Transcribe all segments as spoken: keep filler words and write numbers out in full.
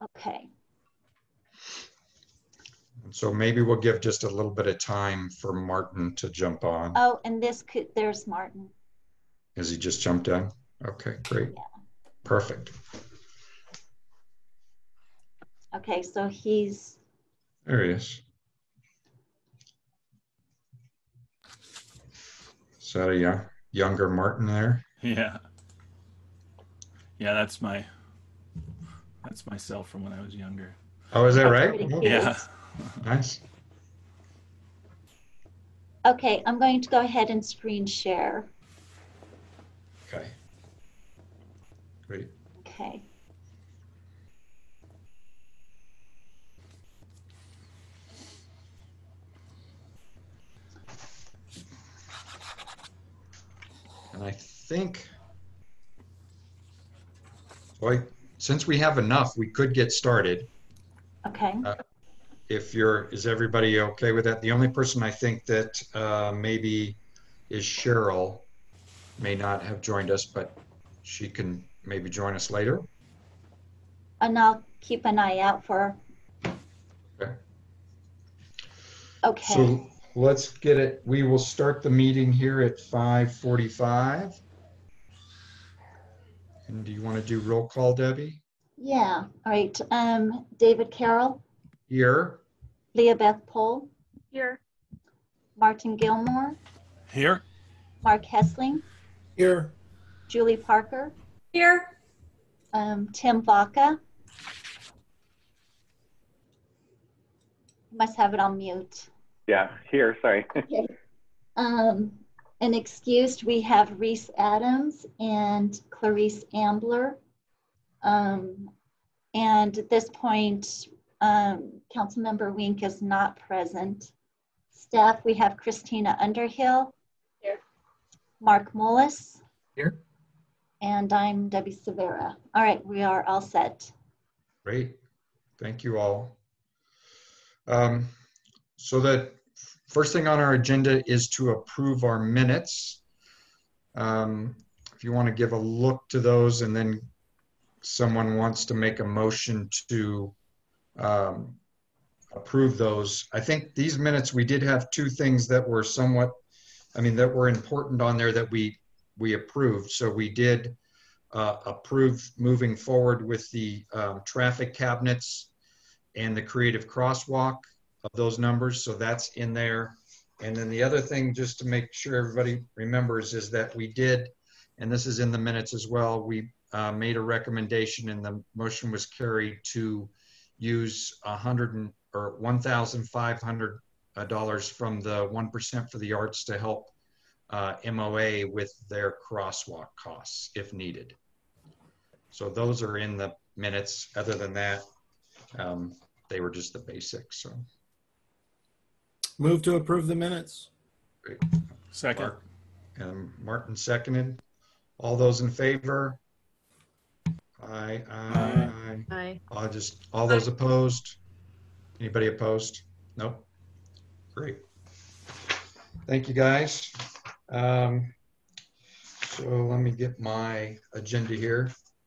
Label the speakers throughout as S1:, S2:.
S1: Okay.
S2: So maybe we'll give just a little bit of time for Martin to jump on.
S1: Oh, and this could, there's Martin.
S2: Has he just jumped in? Okay, great.
S1: Yeah.
S2: Perfect.
S1: Okay, so he's.
S2: There he is. Is that a young, younger Martin there?
S3: Yeah. Yeah, that's my that's myself from when I was younger.
S2: Oh, is that
S1: That's
S2: right?
S1: pretty
S2: Oh,
S1: cute.
S3: Yeah.
S2: nice.
S1: Okay, I'm going to go ahead and screen share.
S2: Okay. Great.
S1: Okay.
S2: And I think, boy, since we have enough, we could get started.
S1: Okay.
S2: Uh, if you're, is everybody okay with that? The only person I think that uh, maybe is Cheryl, may not have joined us, but she can maybe join us later.
S1: And I'll keep an eye out for.
S2: Okay.
S1: Okay.
S2: So let's get it. We will start the meeting here at five forty-five. And do you want to do roll call, Debbie?
S1: Yeah. All right. Um, David Carroll.
S2: Here.
S1: Leah Beth Pohl.
S4: Here.
S1: Martin Gilmore.
S3: Here.
S1: Mark Hessling.
S5: Here.
S1: Julie Parker.
S4: Here.
S1: Um, Tim Vaca. Must have it on mute.
S6: Yeah, here, sorry.
S1: Okay. Um, and excused, we have Reese Adams and Clarice Ambler. Um, and at this point, um, Councilmember Wink is not present. Staff, we have Christina Underhill.
S4: Here.
S1: Mark Mullis.
S5: Here.
S1: And I'm Debbie Severa. All right, we are all set.
S2: Great. Thank you all. Um, so the first thing on our agenda is to approve our minutes. Um, if you want to give a look to those, and then someone wants to make a motion to um, approve those. I think these minutes, we did have two things that were somewhat, I mean, that were important on there that we we approved. So we did uh, approve moving forward with the um, traffic cabinets and the creative crosswalk of those numbers. So that's in there. And then the other thing, just to make sure everybody remembers, is that we did, and this is in the minutes as well, we uh, made a recommendation and the motion was carried to use a hundred or one thousand five hundred dollars from the one percent for the arts to help uh, M O A with their crosswalk costs if needed. So those are in the minutes. Other than that, um, they were just the basics. So
S5: Move to approve the minutes.
S2: great.
S3: Second.
S2: Mark, and Martin seconded. All those in favor? Aye, aye, aye.
S4: Aye.
S2: I'll just, all those opposed? Anybody opposed? Nope. Great. Thank you, guys. Um, so let me get my agenda here.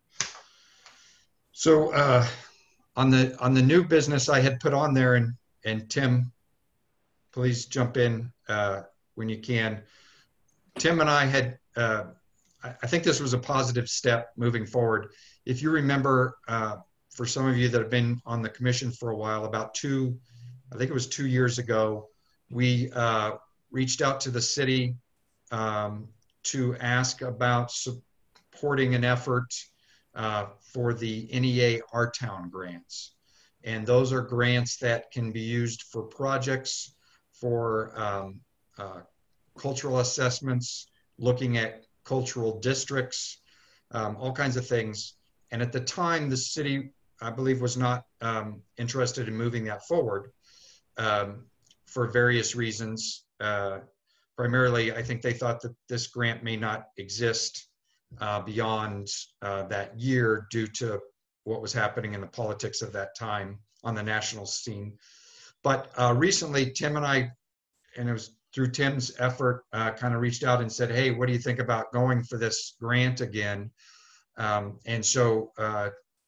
S2: So uh, on the on the new business I had put on there, and and Tim, please jump in uh, when you can. Tim and I had, uh, I, I think this was a positive step moving forward. If you remember, uh, for some of you that have been on the commission for a while, about two, I think it was two years ago, we uh, reached out to the city um, to ask about supporting an effort uh, for the N E A Our Town grants. And those are grants that can be used for projects, for um, uh, cultural assessments, looking at cultural districts, um, all kinds of things. And at the time, the city, I believe, was not um, interested in moving that forward um, for various reasons. Uh, primarily, I think they thought that this grant may not exist uh, beyond uh, that year due to what was happening in the politics of that time on the national scene. But uh, recently, Tim and I, and it was through Tim's effort, uh, kind of reached out and said, hey, what do you think about going for this grant again? Um, and so uh,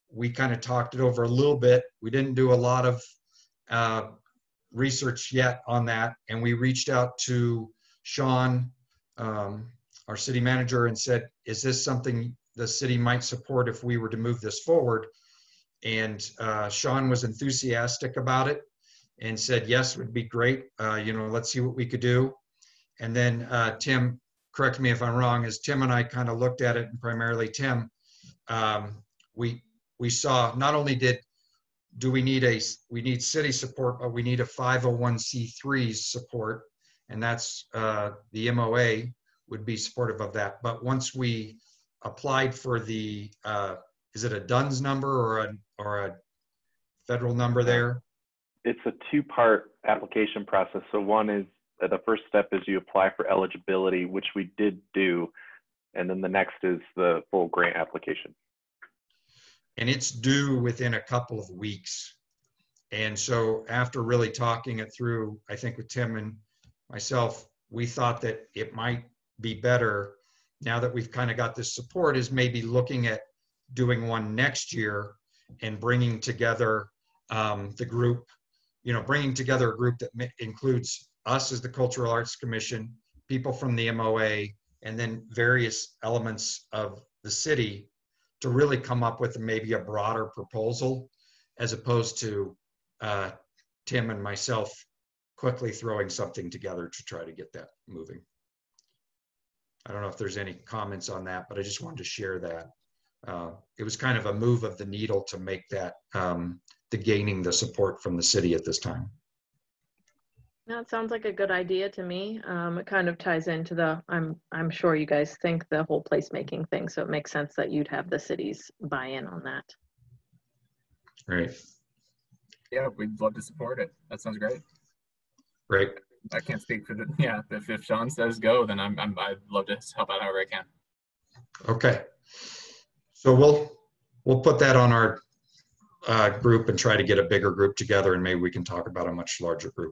S2: we kind of talked it over a little bit. We didn't do a lot of uh, research yet on that. And we reached out to Sean, um, our city manager, and said, is this something the city might support if we were to move this forward? And uh, Sean was enthusiastic about it and said, yes, it would be great. Uh, you know, let's see what we could do. And then uh, Tim, correct me if I'm wrong, as Tim and I kind of looked at it, and primarily Tim, um, we we saw not only did do we need a we need city support, but we need a five oh one c three support, and that's uh, the M O A would be supportive of that. But once we applied for the uh, is it a D U N S number or a or a federal number there?
S4: It's a two-part application process. So one is uh, the first step is you apply for eligibility, which we did do, and then the next is the full grant application.
S2: And it's due within a couple of weeks. And so after really talking it through, I think with Tim and myself, we thought that it might be better, now that we've kind of got this support, is maybe looking at doing one next year and bringing together um, the group, you know, bringing together a group that includes us as the Cultural Arts Commission, people from the M O A, and then various elements of the city, to really come up with maybe a broader proposal, as opposed to uh, Tim and myself quickly throwing something together to try to get that moving. I don't know if there's any comments on that, but I just wanted to share that. Uh, it was kind of a move of the needle to make that, um, the gaining the support from the city at this time.
S6: That sounds like a good idea to me. Um, it kind of ties into the, I'm I'm sure you guys think the whole placemaking thing, so it makes sense that you'd have the city's buy-in on that.
S2: Right.
S7: Yeah, we'd love to support it. That sounds great.
S2: Right.
S7: I can't speak for the, yeah, if, if Sean says go, then I'm, I'm, I'd love to help out however I can.
S2: Okay. So we'll, we'll put that on our uh, group and try to get a bigger group together, and maybe we can talk about a much larger group.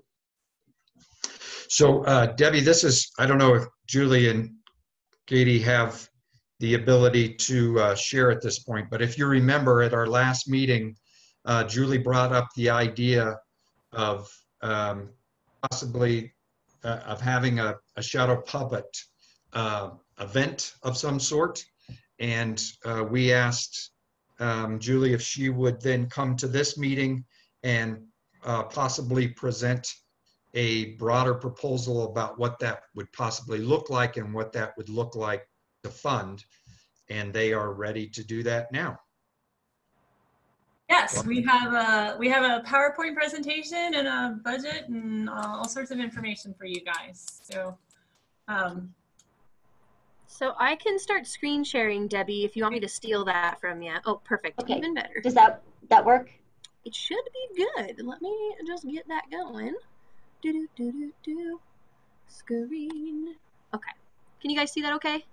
S2: So uh, Debbie, this is, I don't know if Julie and Katie have the ability to uh, share at this point, but if you remember at our last meeting, uh, Julie brought up the idea of um, possibly uh, of having a, a shadow puppet uh, event of some sort. And uh, we asked um, Julie if she would then come to this meeting and uh, possibly present a broader proposal about what that would possibly look like and what that would look like to fund. And they are ready to do that now.
S8: Yes, we have a we have a PowerPoint presentation and a budget and uh, all sorts of information for you guys. So, um,
S9: so I can start screen sharing, Debbie, if you want me to steal that from you. Oh, perfect.
S1: Okay.
S9: Even better.
S1: Does that that work?
S9: It should be good. Let me just get that going. Do do do do do. Screen. Okay. Can you guys see that? Okay.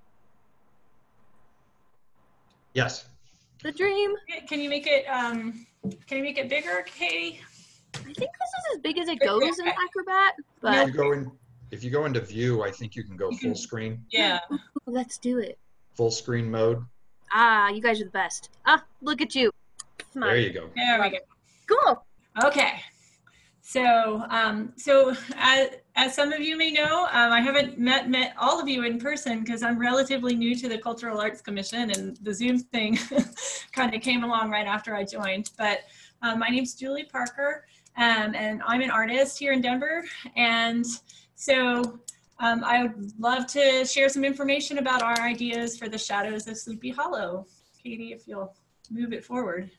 S2: Yes.
S9: The dream.
S8: Can you make it um can you make it bigger, Katie?
S9: I think this is as big as it goes in Acrobat, but
S2: If you go in, if you go into view, I think you can go full screen.
S8: Yeah.
S9: Let's do it.
S2: Full screen mode.
S9: Ah, you guys are the best. Ah, look at you. Smart.
S2: There you go.
S8: There we go.
S9: Cool.
S8: Okay. So, um, so as, as some of you may know, um, I haven't met, met all of you in person because I'm relatively new to the Cultural Arts Commission, and the Zoom thing kind of came along right after I joined. But um, my name's Julie Parker, um, and I'm an artist here in Denver. And so um, I would love to share some information about our ideas for the Shadows of Sleepy Hollow. Katie, if you'll move it forward.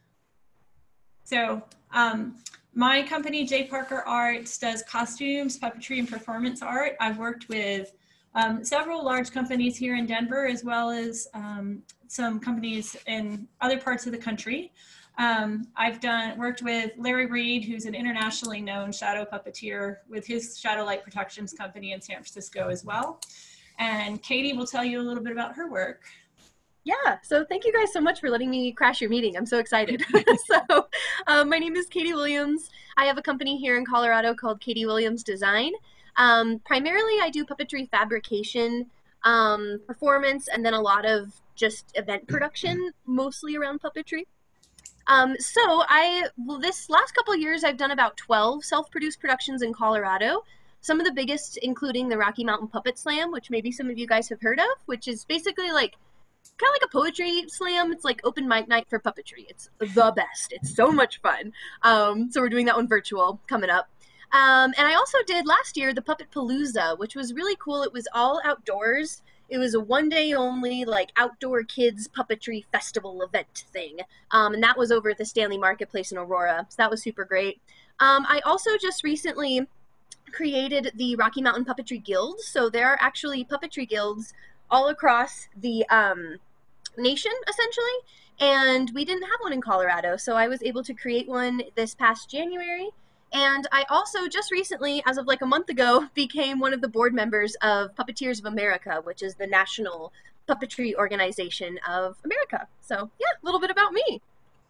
S8: So, um, my company, J. Parker Arts, does costumes, puppetry, and performance art. I've worked with um, several large companies here in Denver, as well as um, some companies in other parts of the country. Um, I've done worked with Larry Reed, who's an internationally known shadow puppeteer, with his Shadow Light Productions company in San Francisco as well. And Katie will tell you a little bit about her work.
S9: Yeah, so thank you guys so much for letting me crash your meeting. I'm so excited. so um, my name is Katie Williams. I have a company here in Colorado called Katie Williams Design. Um, primarily, I do puppetry fabrication. um, performance, and then a lot of just event production, mostly around puppetry. Um, so I, well, this last couple of years, I've done about twelve self-produced productions in Colorado. Some of the biggest including the Rocky Mountain Puppet Slam, which maybe some of you guys have heard of, which is basically like kind of like a poetry slam. It's like open mic night for puppetry. It's the best. It's so much fun. Um, so we're doing that one virtual coming up. Um, and I also did last year the Puppet Palooza, which was really cool. It was all outdoors. It was a one day only like outdoor kids puppetry festival event thing. Um, and that was over at the Stanley Marketplace in Aurora. So that was super great. Um, I also just recently created the Rocky Mountain Puppetry Guild. So there are actually puppetry guilds all across the um, nation, essentially. And we didn't have one in Colorado. So I was able to create one this past January. And I also just recently, as of like a month ago, became one of the board members of Puppeteers of America, which is the national puppetry organization of America. So yeah, a little bit about me.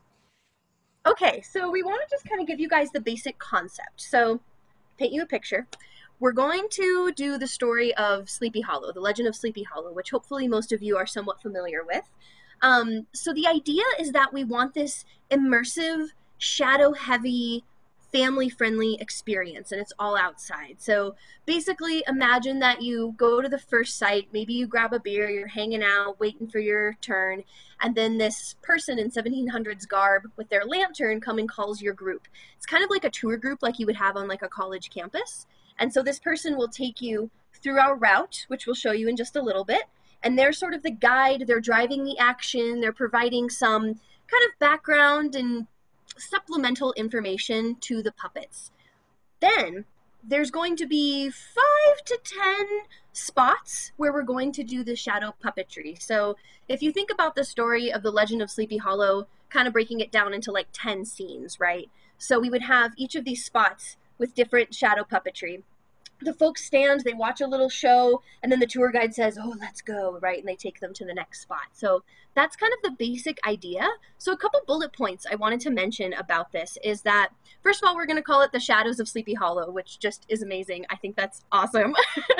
S9: Okay, so we want to just kind of give you guys the basic concept. So paint you a picture. We're going to do the story of Sleepy Hollow, the legend of Sleepy Hollow, which hopefully most of you are somewhat familiar with. Um, so the idea is that we want this immersive, shadow-heavy, family-friendly experience, and it's all outside. So basically imagine that you go to the first site, maybe you grab a beer, you're hanging out, waiting for your turn, and then this person in seventeen hundreds garb with their lantern come and calls your group. It's kind of like a tour group like you would have on like a college campus. And so this person will take you through our route, which we'll show you in just a little bit, and they're sort of the guide, they're driving the action, they're providing some kind of background and supplemental information to the puppets. Then there's going to be five to ten spots where we're going to do the shadow puppetry. So if you think about the story of the Legend of Sleepy Hollow, kind of breaking it down into like ten scenes, right? So we would have each of these spots with different shadow puppetry. The folks stand, they watch a little show, and then the tour guide says, oh, let's go, right? And they take them to the next spot. So that's kind of the basic idea. So a couple bullet points I wanted to mention about this is that, first of all, we're going to call it the Shadows of Sleepy Hollow, which just is amazing. I think that's awesome.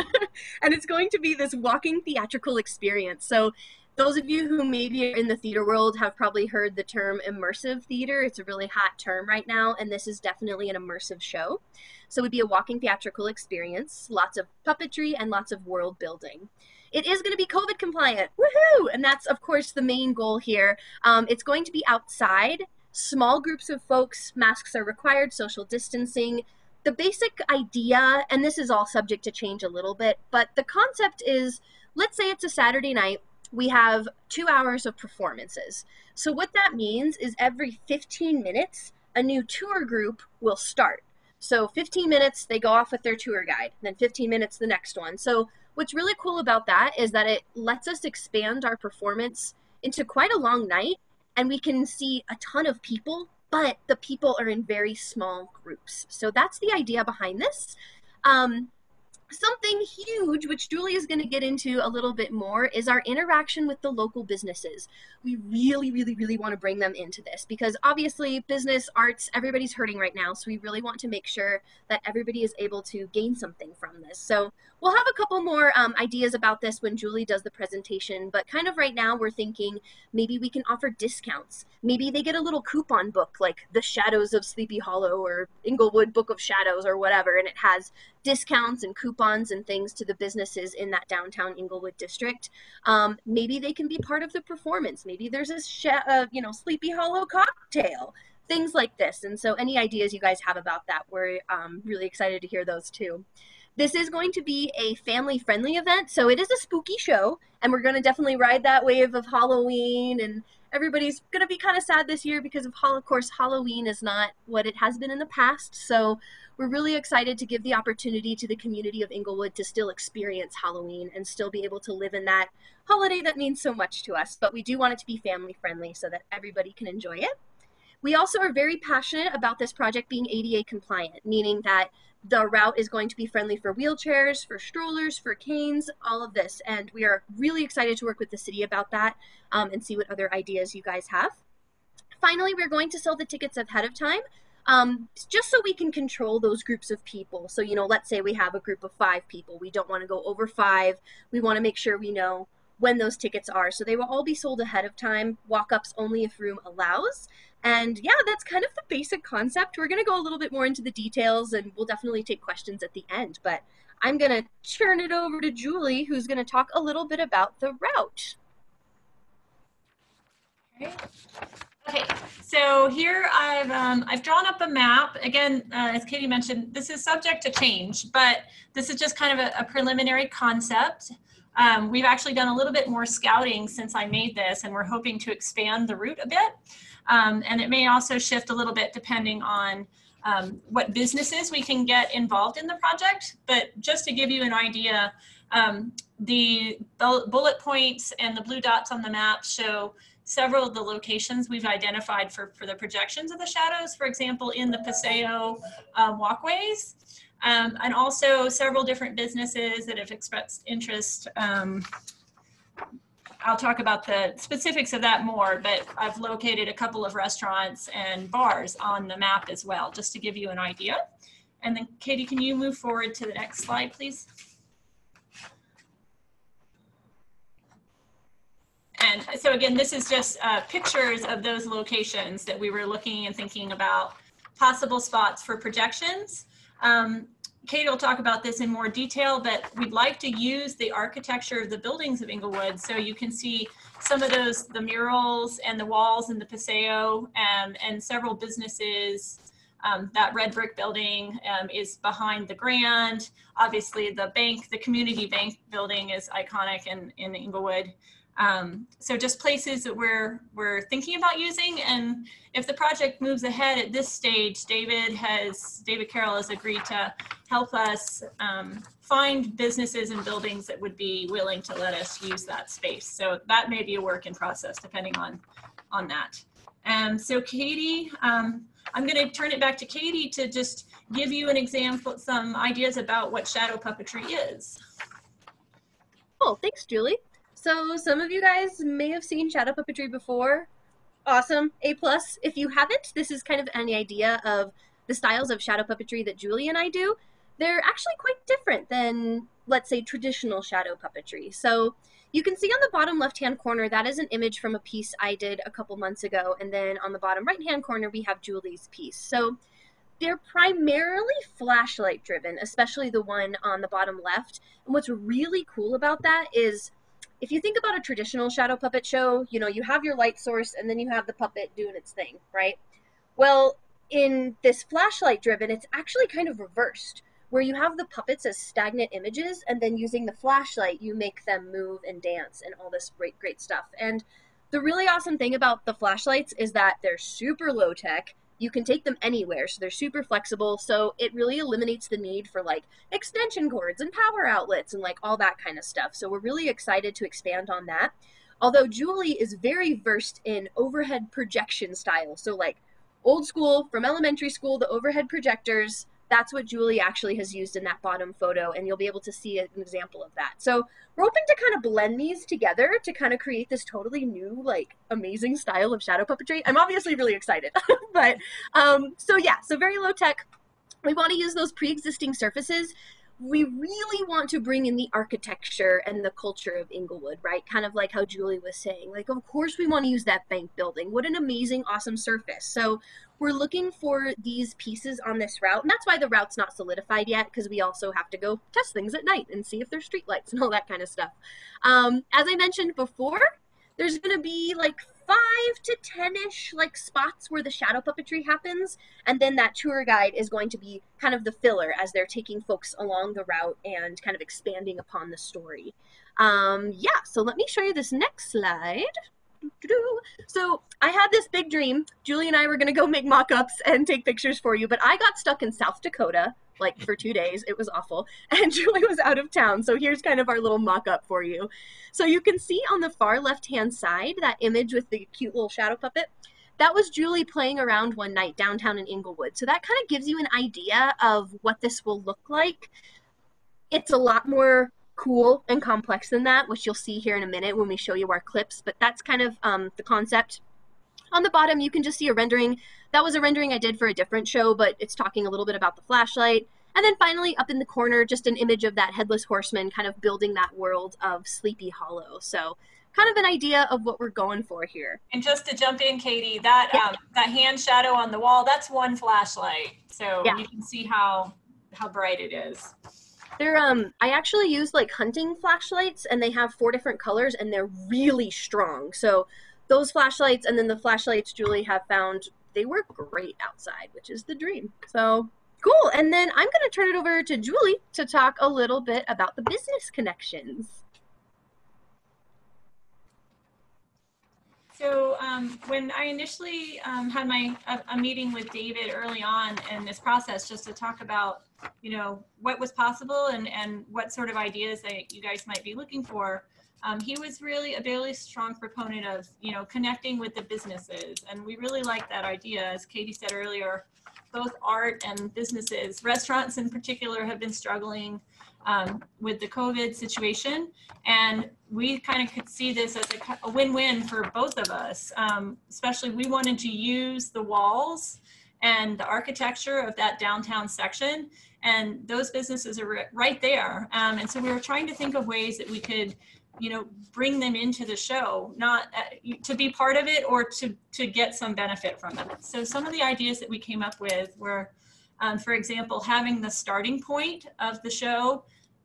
S9: And it's going to be this walking theatrical experience. So those of you who maybe are in the theater world have probably heard the term immersive theater. It's a really hot term right now, and this is definitely an immersive show. So it would be a walking theatrical experience, lots of puppetry and lots of world building. It is going to be COVID compliant, woohoo! And that's, of course, the main goal here. Um, it's going to be outside, small groups of folks, masks are required, social distancing. The basic idea, and this is all subject to change a little bit, but the concept is, let's say it's a Saturday night, we have two hours of performances. So what that means is every fifteen minutes, a new tour group will start. So fifteen minutes, they go off with their tour guide, then fifteen minutes, the next one. So what's really cool about that is that it lets us expand our performance into quite a long night, and we can see a ton of people, but the people are in very small groups. So that's the idea behind this. Um, Something huge, which Julie is going to get into a little bit more, is our interaction with the local businesses. We really, really, really want to bring them into this because obviously business, arts, everybody's hurting right now. So we really want to make sure that everybody is able to gain something from this. So we'll have a couple more um, ideas about this when Julie does the presentation, but kind of right now we're thinking maybe we can offer discounts. Maybe they get a little coupon book like The Shadows of Sleepy Hollow or Inglewood Book of Shadows or whatever, and it has discounts and coupons and things to the businesses in that downtown Inglewood district. Um, maybe they can be part of the performance. Maybe there's a sh uh, you know, Sleepy Hollow cocktail, things like this. And so any ideas you guys have about that, we're um, really excited to hear those too. This is going to be a family-friendly event, so it is a spooky show, and we're going to definitely ride that wave of Halloween, and everybody's going to be kind of sad this year because of, of course, Halloween is not what it has been in the past, so we're really excited to give the opportunity to the community of Inglewood to still experience Halloween and still be able to live in that holiday that means so much to us, but we do want it to be family-friendly so that everybody can enjoy it. We also are very passionate about this project being A D A compliant, meaning that the route is going to be friendly for wheelchairs, for strollers, for canes, all of this. And we are really excited to work with the city about that um, and see what other ideas you guys have. Finally, we're going to sell the tickets ahead of time. um, just so we can control those groups of people. So, you know, let's say we have a group of five people. We don't want to go over five. We want to make sure we know when those tickets are. So they will all be sold ahead of time, walk-ups only if room allows. And yeah, that's kind of the basic concept. We're going to go a little bit more into the details, and we'll definitely take questions at the end. But I'm going to turn it over to Julie, who's going to talk a little bit about the route.
S8: Okay. Okay, so here I've um, I've drawn up a map. Again, uh, as Katie mentioned, this is subject to change, but this is just kind of a, a preliminary concept. Um, we've actually done a little bit more scouting since I made this, and we're hoping to expand the route a bit. Um, and it may also shift a little bit depending on um, what businesses we can get involved in the project. But just to give you an idea, um, the bullet points and the blue dots on the map show several of the locations we've identified for, for the projections of the shadows, for example, in the Paseo um, walkways, um, and also several different businesses that have expressed interest. Um, I'll talk about the specifics of that more, but I've located a couple of restaurants and bars on the map as well, just to give you an idea. And then Katie, can you move forward to the next slide, please? And so again, this is just uh, pictures of those locations that we were looking and thinking about possible spots for projections. Um, Kate will talk about this in more detail, but we'd like to use the architecture of the buildings of Inglewood. So you can see some of those, the murals and the walls in the Paseo, and, and several businesses. Um, that red brick building um, is behind the Grand. Obviously the bank, the community bank building is iconic in, in Inglewood. Um, so just places that we're, we're thinking about using. And if the project moves ahead at this stage, David has, David Carroll has agreed to help us um, find businesses and buildings that would be willing to let us use that space. So that may be a work in process depending on, on that. And so Katie, um, I'm going to turn it back to Katie to just give you an example, some ideas about what shadow puppetry is.
S9: Cool, thanks, Julie. So some of you guys may have seen shadow puppetry before. Awesome, A plus. If you haven't, this is kind of an idea of the styles of shadow puppetry that Julie and I do. They're actually quite different than, let's say, traditional shadow puppetry. So you can see on the bottom left-hand corner, that is an image from a piece I did a couple months ago. And then on the bottom right-hand corner, we have Julie's piece. So they're primarily flashlight driven, especially the one on the bottom left. And what's really cool about that is, if you think about a traditional shadow puppet show, you know, you have your light source and then you have the puppet doing its thing, right? Well, in this flashlight driven, it's actually kind of reversed, where you have the puppets as stagnant images, and then using the flashlight, you make them move and dance and all this great, great stuff. And the really awesome thing about the flashlights is that they're super low tech. You can take them anywhere, so they're super flexible. So it really eliminates the need for like extension cords and power outlets and like all that kind of stuff. So we're really excited to expand on that. Although Julie is very versed in overhead projection style. So like old school from elementary school, the overhead projectors, that's what Julie actually has used in that bottom photo, and you'll be able to see an example of that. So we're hoping to kind of blend these together to kind of create this totally new, like, amazing style of shadow puppetry. I'm obviously really excited, but um, so yeah, so very low tech. We want to use those pre-existing surfaces. We really want to bring in the architecture and the culture of Inglewood, right? Kind of like how Julie was saying, like, of course we want to use that bank building. What an amazing, awesome surface. So we're looking for these pieces on this route, and that's why the route's not solidified yet, because we also have to go test things at night and see if there's streetlights and all that kind of stuff. Um, as I mentioned before, there's going to be like five to ten-ish like spots where the shadow puppetry happens, and then that tour guide is going to be kind of the filler as they're taking folks along the route and kind of expanding upon the story. Um, yeah, so let me show you this next slide. So I had this big dream. Julie and I were going to go make mock-ups and take pictures for you, but I got stuck in South Dakota like for two days. It was awful. And Julie was out of town. So here's kind of our little mock-up for you. So you can see on the far left-hand side, that image with the cute little shadow puppet. That was Julie playing around one night downtown in Inglewood. So that kind of gives you an idea of what this will look like. It's a lot more cool and complex than that, which you'll see here in a minute when we show you our clips, but that's kind of um, the concept. on the bottom, you can just see a rendering. That was a rendering I did for a different show, but it's talking a little bit about the flashlight. And then finally, up in the corner, just an image of that Headless Horseman kind of building that world of Sleepy Hollow. So kind of an idea of what we're going for here.
S8: And just to jump in, Katie, that
S9: Yeah.
S8: um, that hand shadow on the wall, that's one flashlight. So
S9: Yeah.
S8: you can see how how bright it is.
S9: They're um I actually use like hunting flashlights, and they have four different colors, and they're really strong. So those flashlights and then the flashlights Julie have found, they work great outside, which is the dream. So cool. And then I'm going to turn it over to Julie to talk a little bit about the business connections.
S8: So um, when I initially um, had my a, a meeting with David early on in this process, just to talk about, you know, what was possible and, and what sort of ideas that you guys might be looking for, um, he was really a really strong proponent of, you know, connecting with the businesses. And we really like that idea. As Katie said earlier, both art and businesses, restaurants in particular, have been struggling um, with the COVID situation. And we kind of could see this as a, a win-win for both of us. Um, especially we wanted to use the walls and the architecture of that downtown section. And those businesses are right there. Um, and so we were trying to think of ways that we could, you know, bring them into the show, not uh, to be part of it or to, to get some benefit from it. So some of the ideas that we came up with were, um, for example, having the starting point of the show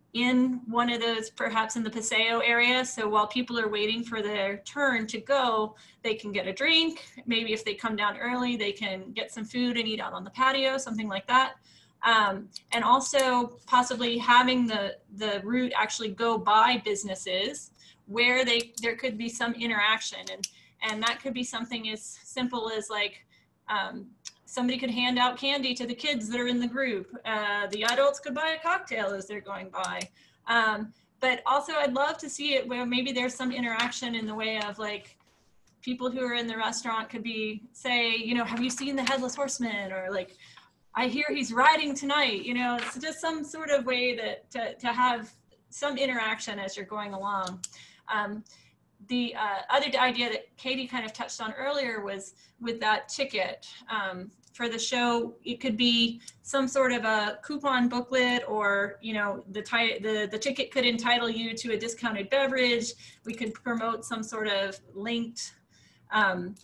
S8: in one of those, perhaps in the Paseo area. So while people are waiting for their turn to go, they can get a drink. Maybe if they come down early, they can get some food and eat out on the patio, something like that. Um, and also possibly having the, the route actually go by businesses where they there could be some interaction. And, and that could be something as simple as like, um, somebody could hand out candy to the kids that are in the group. Uh, the adults could buy a cocktail as they're going by. Um, but also I'd love to see it where maybe there's some interaction in the way of like, people who are in the restaurant could be, say, you know, have you seen the Headless Horseman? Or like, I hear he's riding tonight, you know, it's just some sort of way that to, to have some interaction as you're going along. Um, the uh, other idea that Katie kind of touched on earlier was with that ticket um, for the show. It could be some sort of a coupon booklet, or, you know, the, the, the ticket could entitle you to a discounted beverage. We could promote some sort of linked, um,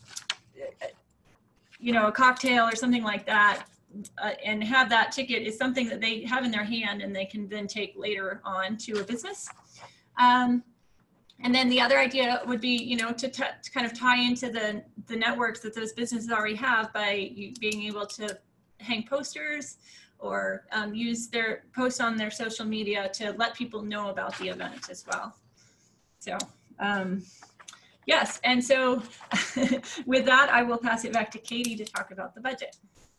S8: you know, a cocktail or something like that. Uh, and have that ticket is something that they have in their hand and they can then take later on to a business. Um, and then the other idea would be, you know, to, to kind of tie into the, the networks that those businesses already have by you being able to hang posters or um, use their posts on their social media to let people know about the event as well. So, um, yes, and so with that, I will pass it back to Katie to talk about the budget.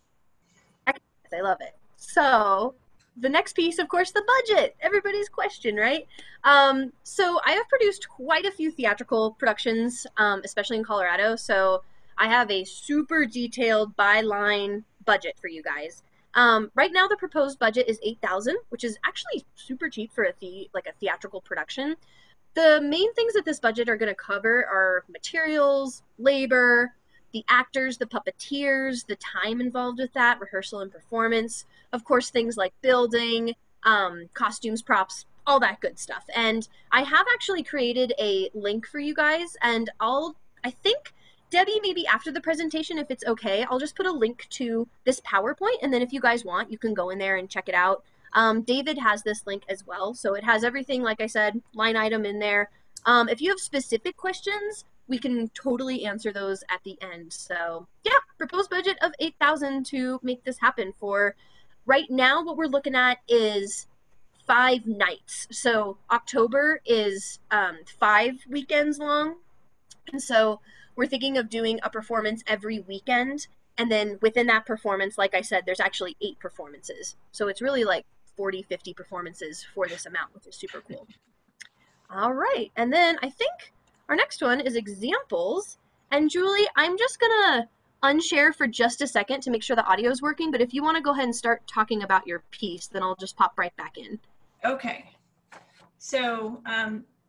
S9: I love it. So the next piece, of course, the budget. Everybody's question, right? Um, so I have produced quite a few theatrical productions, um, especially in Colorado. So I have a super detailed by-line budget for you guys. Um, right now, the proposed budget is eight thousand dollars, which is actually super cheap for a the like a theatrical production. The main things that this budget are going to cover are materials, labor, the actors, the puppeteers, the time involved with that, rehearsal and performance, of course, things like building, um, costumes, props, all that good stuff. And I have actually created a link for you guys, and I'll, I think, Debbie, maybe after the presentation, if it's okay, I'll just put a link to this PowerPoint, and then if you guys want, you can go in there and check it out. Um, David has this link as well, so it has everything, like I said, line item in there. Um, if you have specific questions, we can totally answer those at the end. So yeah, proposed budget of eight thousand to make this happen. For right now, what we're looking at is five nights. So October is um, five weekends long. And so we're thinking of doing a performance every weekend. And then within that performance, like I said, there's actually eight performances. So it's really like forty, fifty performances for this amount, which is super cool. All right. And then I think our next one is examples. And Julie, I'm just gonna unshare for just a second to make sure the audio is working, but if you wanna go ahead and start talking about your piece, then I'll just pop right back in.
S8: Okay. So um,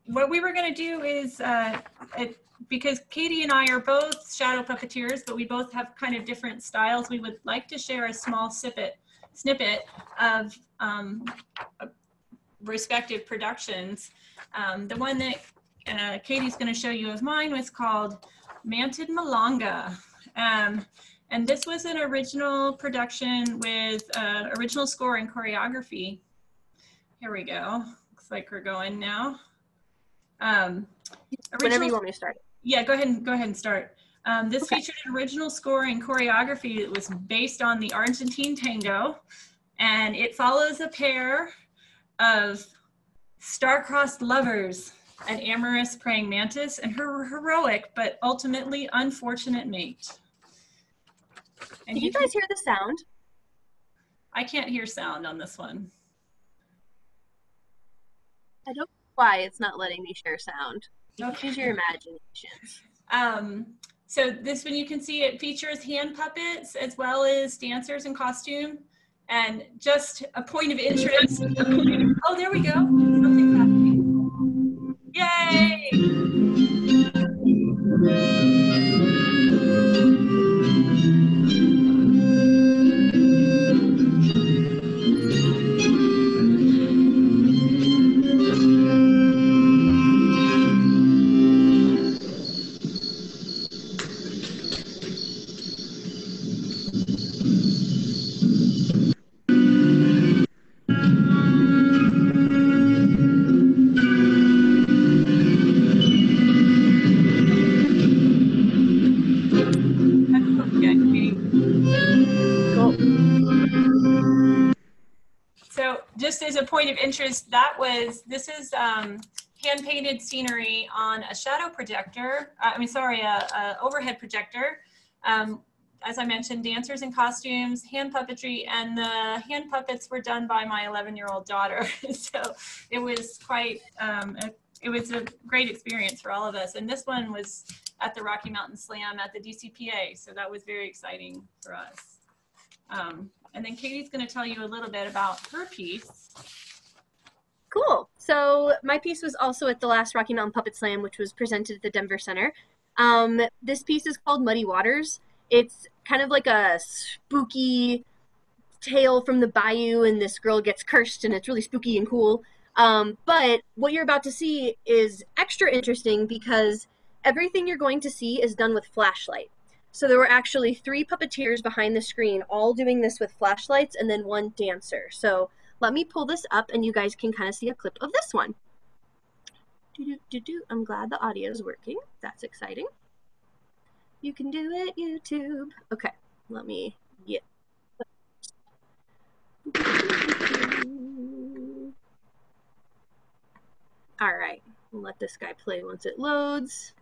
S8: what we were going to do is, uh, it, because Katie and I are both shadow puppeteers, but we both have kind of different styles, we would like to share a small snippet, snippet of um, respective productions. Um, the one that uh, Katie's going to show you of mine was called Manted Malanga. Um, and this was an original production with uh, original score and choreography. Here we go. Looks like we're going now. Um,
S9: Whenever you want me to start.
S8: Yeah, go ahead and go ahead and start. Um, this
S9: Okay.
S8: featured an original score and choreography that was based on the Argentine tango, and it follows a pair of star-crossed lovers, an amorous praying mantis and her heroic but ultimately unfortunate mate. And
S9: Can you guys hear the sound?
S8: I can't hear sound on this one.
S9: I don't know why it's not letting me share sound. You can
S8: Okay.
S9: use your imaginations.
S8: Um, so this one, you can see it features hand puppets as well as dancers in costume. And just a point of interest. Oh, there we go. Something's happening. Yay! So just as a point of interest, that was, this is um, hand-painted scenery on a shadow projector, uh, I mean, sorry, a, a overhead projector. Um, as I mentioned, dancers in costumes, hand puppetry, and the hand puppets were done by my eleven-year-old daughter. So it was quite, um, a, it was a great experience for all of us. And this one was at the Rocky Mountain Slam at the D C P A, so that was very exciting for us. Um, and then Katie's going to tell you a little bit about her piece.
S9: Cool. So my piece was also at the last Rocky Mountain Puppet Slam, which was presented at the Denver Center. Um, this piece is called Muddy Waters. It's kind of like a spooky tale from the bayou, and this girl gets cursed, and it's really spooky and cool. Um, but what you're about to see is extra interesting because everything you're going to see is done with flashlight. So there were actually three puppeteers behind the screen, all doing this with flashlights, and then one dancer. So let me pull this up, and you guys can kind of see a clip of this one. Do-do-do-do. I'm glad the audio is working. That's exciting. You can do it, YouTube. Okay, let me get. All right, we'll let this guy play once it loads.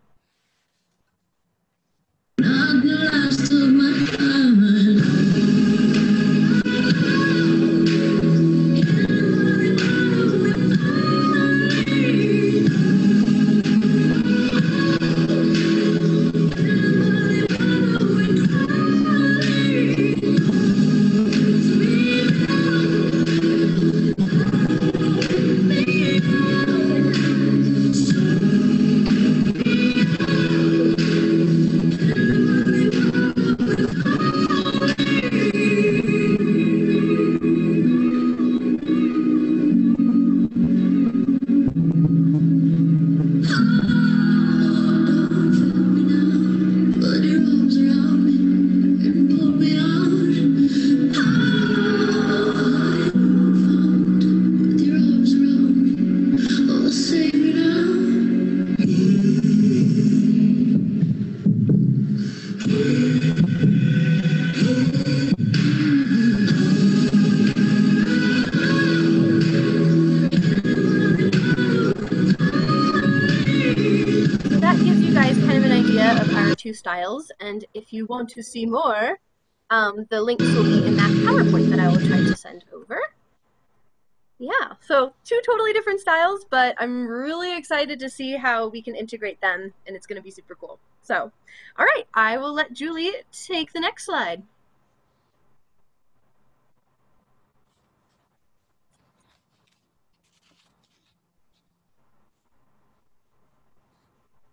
S9: Two styles, and if you want to see more, um, the links will be in that PowerPoint that I will try to send over. Yeah, so two totally different styles, but I'm really excited to see how we can integrate them, and it's going to be super cool. So, all right, I will let Julie take the next slide.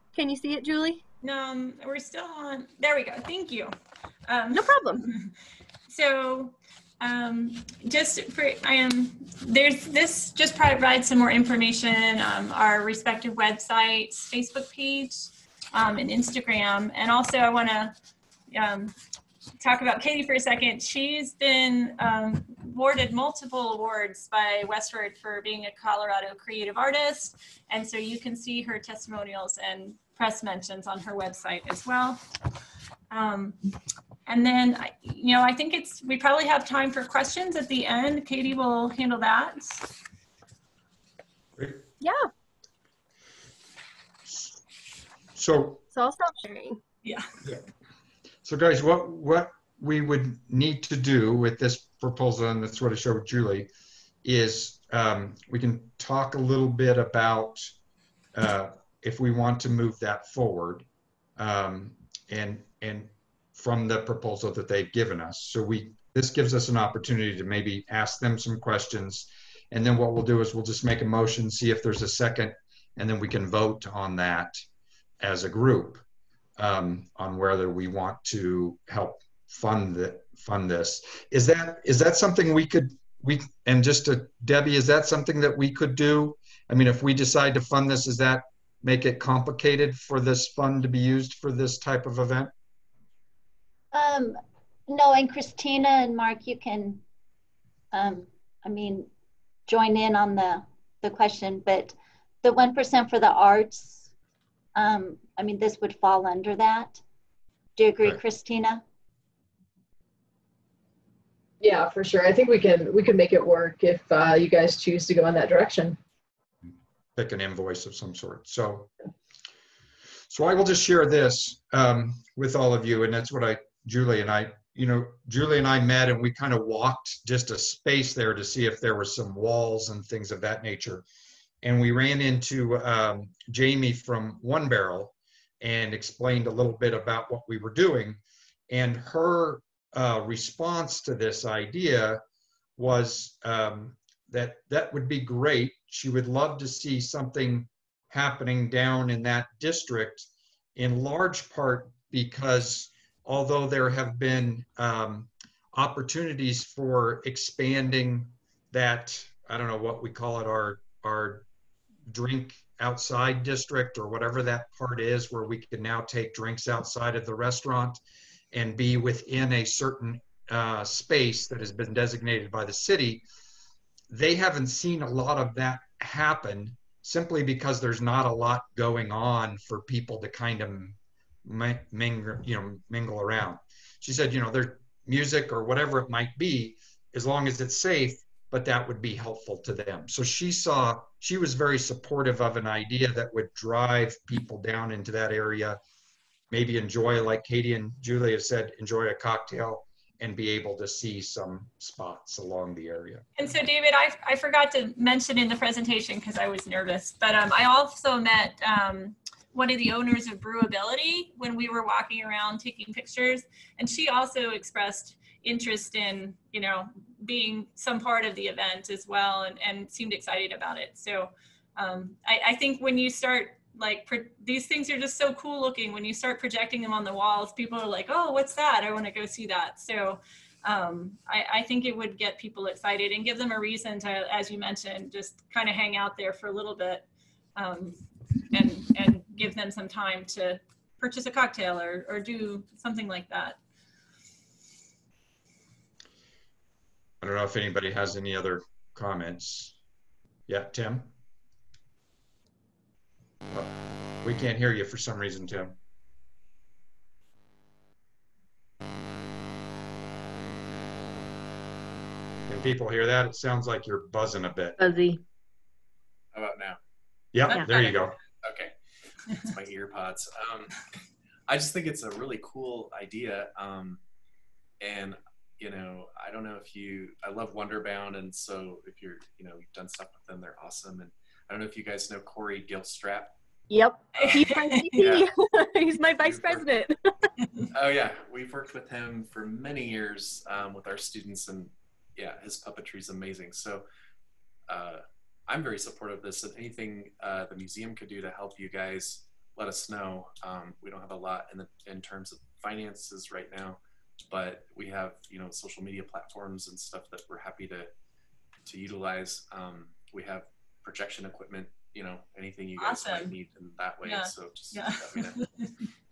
S9: Can you see it, Julie?
S8: No, um, we're still on. There we go. Thank you. Um,
S9: No problem.
S8: So, um, just for I am there's this just provides some more information. Um, our respective websites, Facebook page, um, and Instagram, and also I want to um, talk about Katie for a second. She's been um, awarded multiple awards by Westward for being a Colorado creative artist, and so you can see her testimonials and press mentions on her website as well. Um, and then, I, you know, I think it's, we probably have time for questions at the end. Katie will handle that.
S2: Great.
S9: Yeah.
S2: So,
S9: So I'll stop sharing.
S8: Yeah.
S2: yeah. So guys, what, what we would need to do with this proposal, and that's what I showed Julie, is um, we can talk a little bit about uh, if we want to move that forward, um, and and from the proposal that they've given us. So we this gives us an opportunity to maybe ask them some questions, and then what we'll do is we'll just make a motion, see if there's a second, and then we can vote on that as a group um, on whether we want to help fund the, fund this. Is that is that something we could we and just to Debbie, is that something that we could do? I mean, if we decide to fund this, is that make it complicated for this fund to be used for this type of event?
S1: Um, no, and Christina and Mark, you can, um, I mean, join in on the, the question, but the one percent for the arts, um, I mean, this would fall under that. Do you agree,
S2: Right.
S1: Christina?
S10: Yeah, for sure. I think we can we can make it work if uh, you guys choose to go in that direction.
S2: Pick an invoice of some sort. So, so I will just share this um, with all of you, and that's what I, Julie and I, you know, Julie and I met and we kind of walked just a space there to see if there were some walls and things of that nature. And we ran into um, Jamie from One Barrel and explained a little bit about what we were doing. And her uh, response to this idea was um, that that would be great. She would love to see something happening down in that district, in large part because although there have been um, opportunities for expanding that, I don't know what we call it, our, our drink outside district or whatever that part is, where we can now take drinks outside of the restaurant and be within a certain uh, space that has been designated by the city. They haven't seen a lot of that happen simply because there's not a lot going on for people to kind of mingle, you know, mingle around. She said, you know, there's music or whatever it might be, as long as it's safe, but that would be helpful to them. So she saw, she was very supportive of an idea that would drive people down into that area, maybe enjoy, like Katie and Julia said, enjoy a cocktail and be able to see some spots along the area.
S8: And so David, I, I forgot to mention in the presentation because I was nervous, but um, I also met um, one of the owners of Brewability when we were walking around taking pictures. And she also expressed interest in, you know, being some part of the event as well, and, and seemed excited about it. So um, I, I think when you start, like, pro these things are just so cool looking. When you start projecting them on the walls, people are like, oh, what's that? I want to go see that. So um, I, I think it would get people excited and give them a reason to, as you mentioned, just kind of hang out there for a little bit um, and, and give them some time to purchase a cocktail or, or do something like that.
S2: I don't know if anybody has any other comments. Yeah, Tim? Oh, we can't hear you for some reason, Tim. Can people hear that? It sounds like you're buzzing a bit.
S6: Fuzzy.
S7: How about now?
S2: Yep,
S8: Yeah.
S2: there you go.
S7: Okay, it's my ear pods. Um, I just think it's a really cool idea. Um, and, you know, I don't know if you, I love Wonderbound. And so if you're, you know, you've done stuff with them, they're awesome. And I don't know if you guys know Corey Gilstrap.
S9: Yep. He's my V P.
S7: Yeah.
S9: He's my vice president.
S7: Oh yeah, we've worked with him for many years um, with our students, and yeah, his puppetry is amazing. So uh, I'm very supportive of this. If anything uh, the museum could do to help you guys, let us know. Um, we don't have a lot in the in terms of finances right now, but we have, you know, social media platforms and stuff that we're happy to to utilize. Um, we have projection equipment, you know, anything you guys
S8: Awesome.
S7: might need in that way.
S8: Yeah.
S7: So just
S8: Yeah.
S7: let me know.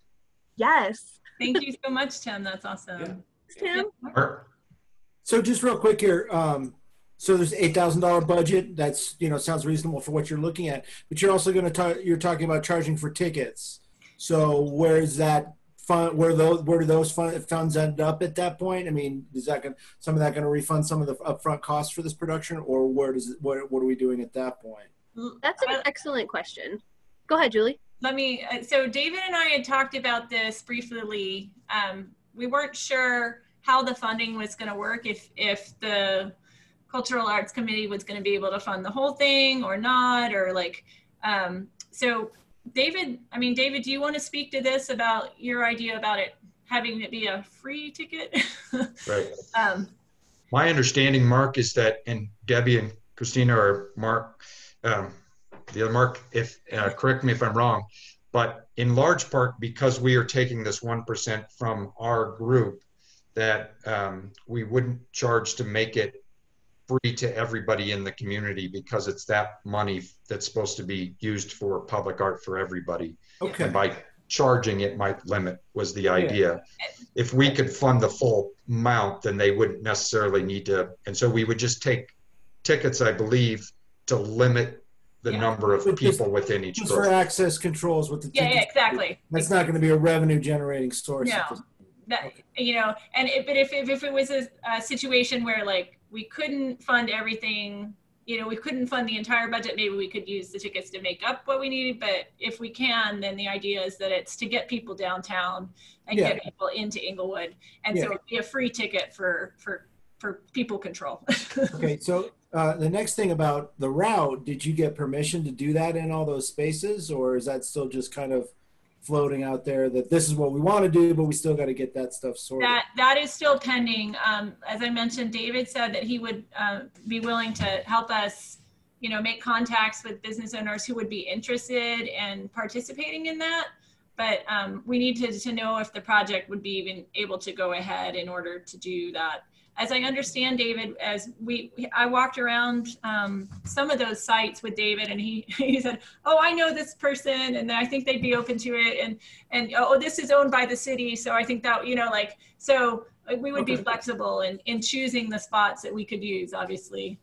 S9: Yes.
S8: Thank you so much, Tim. That's awesome.
S7: Yeah.
S9: Tim?
S2: Mark?
S5: So just real quick here, um, so there's eight thousand dollar budget. That's, you know, sounds reasonable for what you're looking at, but you're also going to talk, you're talking about charging for tickets. So where's that fund, where those, where do those fund, funds end up at that point? I mean, is that going to, some of that going to refund some of the upfront costs for this production, or where does it, what, what are we doing at that point?
S9: That's an excellent question. Go ahead, Julie.
S8: Let me, uh, so David and I had talked about this briefly. Um, we weren't sure how the funding was going to work, if, if the Cultural Arts Committee was going to be able to fund the whole thing or not, or like, um, so David, I mean, David, do you want to speak to this about your idea about it having it be a free ticket?
S2: Right.
S8: um,
S2: My understanding, Mark, is that, and Debbie and Christina or Mark, um, the other Mark, if uh, correct me if I'm wrong, but in large part because we are taking this one percent from our group, that um, we wouldn't charge to make it free to everybody in the community, because it's that money that's supposed to be used for public art for everybody.
S5: Okay.
S2: And by charging it might limit, was the idea. If we could fund the full amount, then they wouldn't necessarily need to. And so we would just take tickets, I believe, to limit the
S8: Yeah.
S2: number of
S5: But just-
S2: people within each
S5: Just for
S2: group.
S5: access controls with the
S8: yeah, yeah,
S5: tickets.
S8: exactly.
S5: That's not going to be a revenue generating source. at
S8: No.
S5: this-
S8: That, you know, and it, but if, if, if it was a, a situation where like we couldn't fund everything, you know, we couldn't fund the entire budget, maybe we could use the tickets to make up what we needed. But if we can, then the idea is that it's to get people downtown and
S5: Yeah.
S8: get people into Inglewood. And
S5: Yeah.
S8: so it'd be a free ticket for, for, for people control.
S5: Okay, so uh, the next thing about the route, did you get permission to do that in all those spaces, or is that still just kind of floating out there that this is what we want to do, but we still got to get that stuff sorted?
S8: That that is still pending. Um, as I mentioned, David said that he would uh, be willing to help us, you know, make contacts with business owners who would be interested in participating in that. But um, we need to, to know if the project would be even able to go ahead in order to do that. As I understand, David, as we, I walked around um, some of those sites with David, and he, he said, oh, I know this person, and I think they'd be open to it. And, and oh, this is owned by the city. So I think that, you know, like, so we would
S5: Okay.
S8: be flexible in, in choosing the spots that we could use, obviously.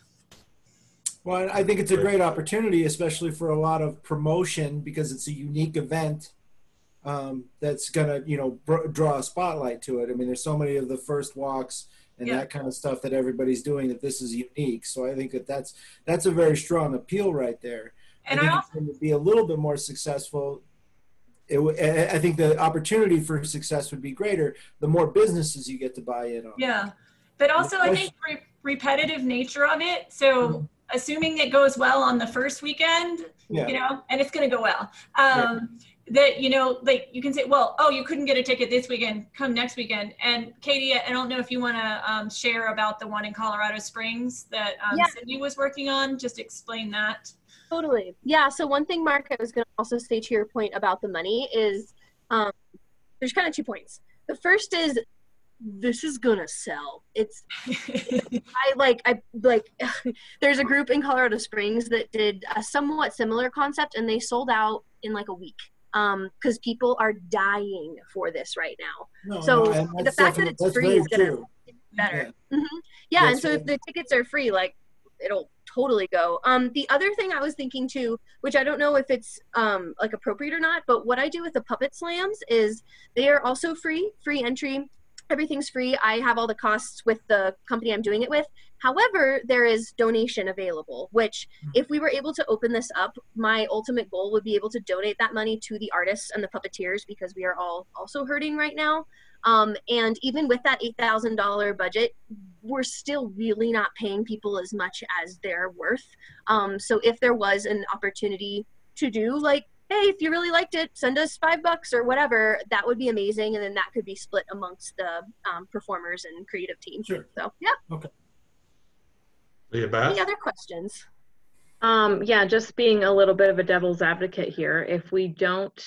S5: Well, I think it's a great opportunity, especially for a lot of promotion, because it's a unique event um, that's going to, you know, br- draw a spotlight to it. I mean, there's so many of the first walks and
S8: Yeah.
S5: that kind of stuff that everybody's doing, that this is unique. So I think that that's, that's a very strong appeal right there.
S8: And
S5: I think
S8: I
S5: it's going to be a little bit more successful. It, w- I I think the opportunity for success would be greater the more businesses you get to buy in on.
S8: Yeah. But also, I think re- repetitive nature of it. So assuming it goes well on the first weekend,
S5: Yeah.
S8: you know, and it's going to go well. Um, that, you know, like you can say, well, oh, you couldn't get a ticket this weekend, come next weekend. And Katie, I don't know if you want to um, share about the one in Colorado Springs that um,
S9: Yeah.
S8: Cindy was working on. Just explain that.
S9: Totally. Yeah. So one thing, Mark, I was going to also say to your point about the money is um, there's kind of two points. The first is this is gonna sell. It's I like I like there's a group in Colorado Springs that did a somewhat similar concept, and they sold out in like a week. Um, because people are dying for this right now.
S5: No,
S9: so
S5: no, and
S9: the
S5: that's
S9: fact that
S5: definitely-
S9: it's
S5: that's
S9: free
S5: very
S9: is gonna
S5: true.
S9: be better.
S5: Yeah.
S9: hmm Yeah,
S5: That's
S9: and so if
S5: very-
S9: the tickets are free, like it'll totally go. Um, the other thing I was thinking too, which I don't know if it's um like appropriate or not, but what I do with the puppet slams is they are also free, free entry. Everything's free. I have all the costs with the company I'm doing it with. However, there is donation available, which if we were able to open this up, my ultimate goal would be able to donate that money to the artists and the puppeteers, because we are all also hurting right now. Um, and even with that eight thousand dollars budget, we're still really not paying people as much as they're worth. Um, so if there was an opportunity to do like, hey, if you really liked it, send us five bucks or whatever, that would be amazing. And then that could be split amongst the um, performers and creative team.
S5: Sure.
S9: So yeah.
S2: Leah Beth?
S9: Any other questions?
S6: Um, yeah, just being a little bit of a devil's advocate here. If we don't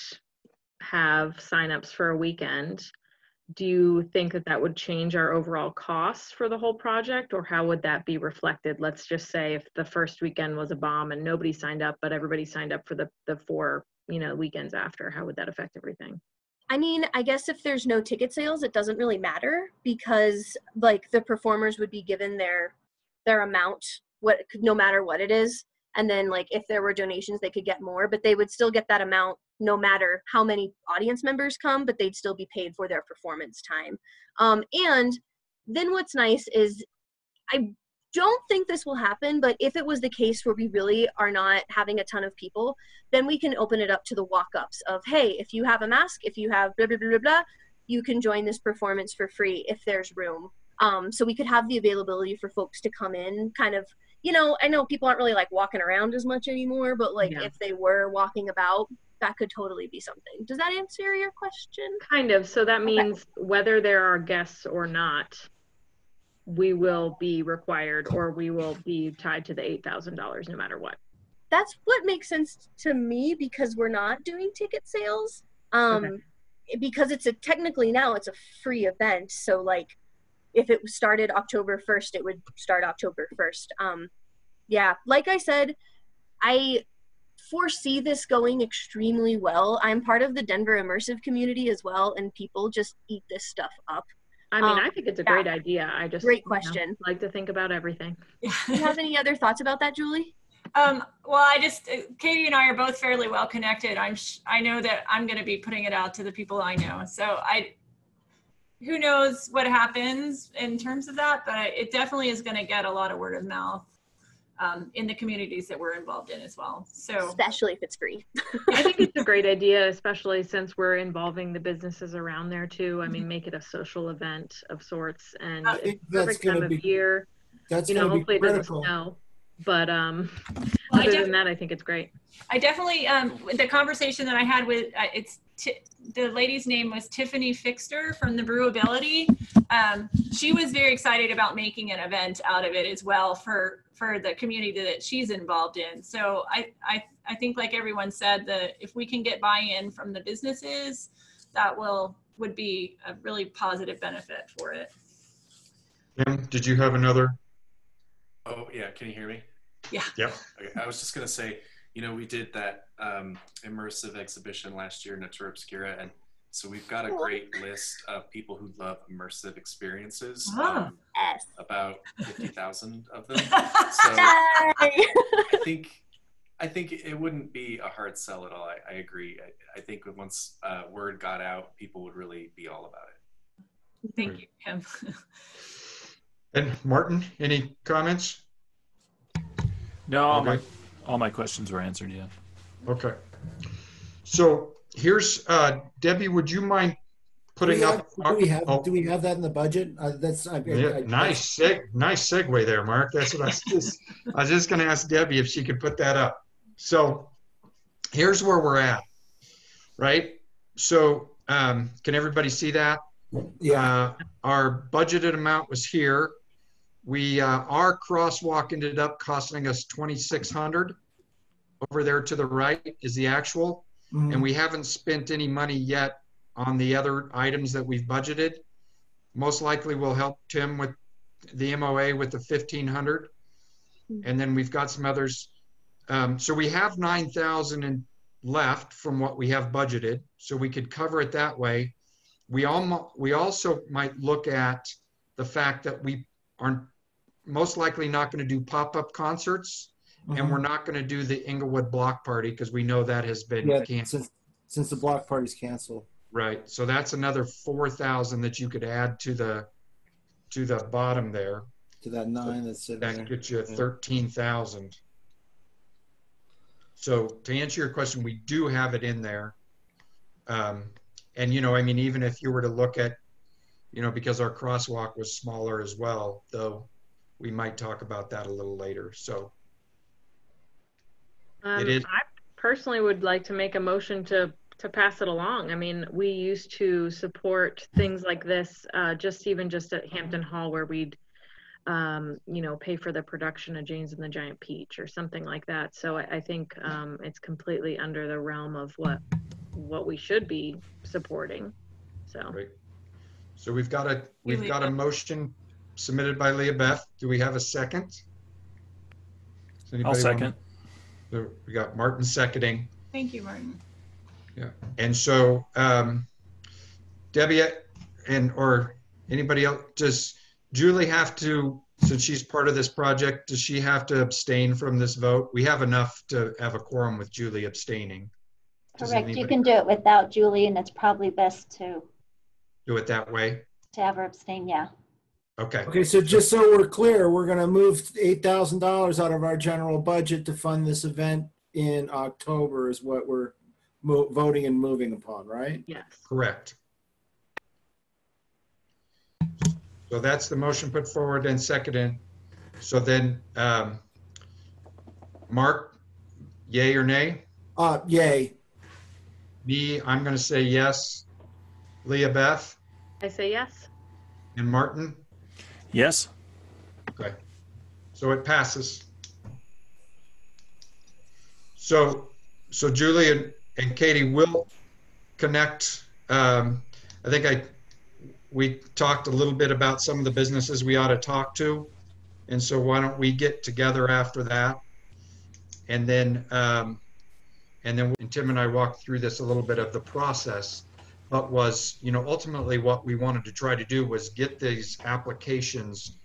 S6: have signups for a weekend, do you think that that would change our overall costs for the whole project, or how would that be reflected? Let's just say if the first weekend was a bomb and nobody signed up, but everybody signed up for the, the four, you know, weekends after, how would that affect everything?
S9: I mean, I guess if there's no ticket sales, it doesn't really matter because like the performers would be given their their amount, what no matter what it is. And then like if there were donations, they could get more, but they would still get that amount no matter how many audience members come, but they'd still be paid for their performance time. Um, and then what's nice is I don't think this will happen, but if it was the case where we really are not having a ton of people, then we can open it up to the walk-ups of, hey, if you have a mask, if you have blah, blah, blah, blah, blah, you can join this performance for free if there's room. Um, so we could have the availability for folks to come in kind of, you know, I know people aren't really like walking around as much anymore, but like
S6: Yeah.
S9: if they were walking about, that could totally be something. Does that answer your question?
S6: Kind of. So that
S9: Okay.
S6: means whether there are guests or not, we will be required, or we will be tied to the eight thousand dollars no matter what.
S9: That's what makes sense to me because we're not doing ticket sales. Um,
S6: Okay.
S9: Because it's a technically now it's a free event. So like if it started October first, it would start October first. Um, yeah, like I said, I foresee this going extremely well. I'm part of the Denver immersive community as well, and people just eat this stuff up.
S6: I mean,
S9: Um,
S6: I think it's a
S9: yeah.
S6: great idea. I just
S9: Great
S6: you know,
S9: question.
S6: like to think about everything.
S9: Do you have any other thoughts about that, Julie?
S8: Um, well, I just, uh, Katie and I are both fairly well connected. I'm, sh- I know that I'm going to be putting it out to the people I know. So I, who knows what happens in terms of that, but I, it definitely is going to get a lot of word of mouth um, in the communities that we're involved in as well. So
S9: Especially if it's free.
S6: I think it's a great idea, especially since we're involving the businesses around there too. I mean, make it a social event of sorts, and
S5: I
S6: it's
S5: think
S6: the
S5: that's
S6: perfect
S5: gonna
S6: time
S5: be
S6: of year.
S5: that's
S6: You know,
S5: gonna
S6: hopefully
S5: be
S6: it doesn't
S5: critical.
S6: snow, but um,
S8: Well, I
S6: other
S8: def-
S6: than that, I think it's great.
S8: I definitely, um, the conversation that I had with, uh, it's, Ti- the lady's name was Tiffany Fixter from the Brewability. Um, she was very excited about making an event out of it as well for, for the community that she's involved in. So I, I, I think like everyone said, that if we can get buy-in from the businesses, that will, would be a really positive benefit for it.
S2: Tim, did you have another?
S7: Oh, yeah. Can you hear me?
S8: Yeah.
S2: Yep.
S7: Okay. I was just going to say, you know, we did that um, immersive exhibition last year, Natura Obscura, and so we've got a great list of people who love immersive experiences.
S8: Ah.
S7: Um,
S9: Yes.
S7: about fifty thousand of them. So I think I think it wouldn't be a hard sell at all. I, I agree. I, I think once uh, word got out, people would really be all about it.
S8: Thank you, Kim.
S2: And Martin, any comments?
S3: No, all my,
S2: Okay.
S3: all my questions were answered, yeah.
S2: Okay. So here's, uh, Debbie, would you mind
S5: Do we
S2: putting
S5: have,
S2: up?
S5: do we have
S2: oh,
S5: do we have that in the budget? Uh, that's I, I,
S2: yeah,
S5: I,
S2: nice, seg, nice segue there, Mark. That's what I was just, I was just gonna ask Debbie if she could put that up. So here's where we're at, right? So um, can everybody see that?
S5: Yeah.
S2: Uh, our budgeted amount was here. We, uh, our crosswalk ended up costing us twenty-six hundred. Over there to the right is the actual,
S5: Mhm.
S2: and we haven't spent any money yet on the other items that we've budgeted. Most likely we'll help Tim with the M O A with the fifteen hundred. And then we've got some others. Um, so we have nine thousand in left from what we have budgeted. So we could cover it that way. We almost, we also might look at the fact that we are most likely not going to do pop-up concerts, and
S5: Mhm.
S2: we're not going to do the Inglewood block party because we know that has been
S5: yeah,
S2: canceled.
S5: since since the block party's canceled.
S2: Right. So that's another four thousand that you could add to the to the bottom there.
S5: To that nine that's sitting there.
S2: That gets you
S5: Yeah.
S2: thirteen thousand. So to answer your question, we do have it in there. Um, and, you know, I mean, even if you were to look at, you know, because our crosswalk was smaller as well, though we might talk about that a little later. So
S6: Um,
S2: It is-
S6: I personally would like to make a motion to to pass it along. I mean, we used to support things like this, uh, just even just at Hampton Hall, where we'd um, you know, pay for the production of James and the Giant Peach or something like that. So I, I think um, it's completely under the realm of what what we should be supporting. So.
S2: Great. So we've got a we've
S8: Leah
S2: got a
S8: Beth.
S2: motion submitted by Leah Beth. Do we have a second? Does anybody
S3: I'll
S2: want-
S3: second.
S2: So we got Martin seconding.
S8: Thank you, Martin.
S2: Yeah. And so um, Debbie and or anybody else, does Julie have to, since she's part of this project, does she have to abstain from this vote? We have enough to have a quorum with Julie abstaining. Does
S1: Correct. You
S2: anybody
S1: can do it without Julie, and it's probably best to,
S2: do it that way?
S1: to have her abstain, yeah.
S2: Okay.
S5: Okay, so just so we're clear, we're going to move eight thousand dollars out of our general budget to fund this event in October is what we're mo- voting and moving upon, right?
S6: Yes.
S2: Correct. So that's the motion put forward and seconded. So then, um, Mark, yay or nay?
S5: Uh, yay.
S2: Me, I'm going to say yes. Leah Beth
S6: I say yes.
S2: and Martin?
S3: Yes.
S2: Okay. So it passes. So, so Julie and, and Katie will connect. Um, I think I, we talked a little bit about some of the businesses we ought to talk to. And so why don't we get together after that? And then, um, and then and Tim and I walked through this a little bit of the process, but was, you know, ultimately what we wanted to try to do was get these applications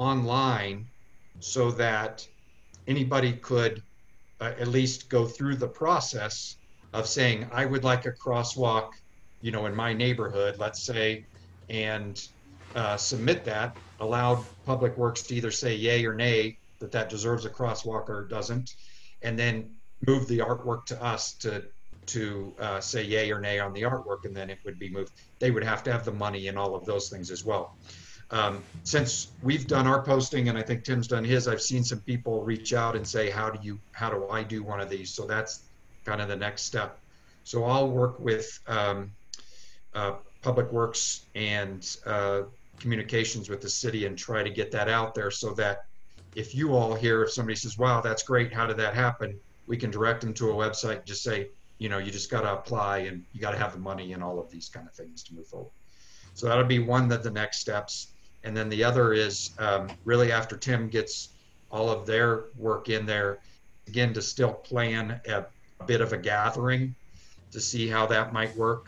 S2: online so that anybody could uh, at least go through the process of saying, I would like a crosswalk, you know, in my neighborhood, let's say, and uh, submit that, allowed Public Works to either say yay or nay, that that deserves a crosswalk or doesn't, and then move the artwork to us to to uh, say yay or nay on the artwork, and then it would be moved. They would have to have the money and all of those things as well. Um, since we've done our posting, and I think Tim's done his, I've seen some people reach out and say, how do you, how do I do one of these? So that's kind of the next step. So I'll work with um, uh, Public Works and uh, communications with the city and try to get that out there so that if you all hear, if somebody says, wow, that's great, how did that happen? We can direct them to a website, just say, you know, you just got to apply and you got to have the money and all of these kind of things to move forward. So that'll be one of the next steps. And then the other is um, really after Tim gets all of their work in there, again, to still plan a, a bit of a gathering to see how that might work.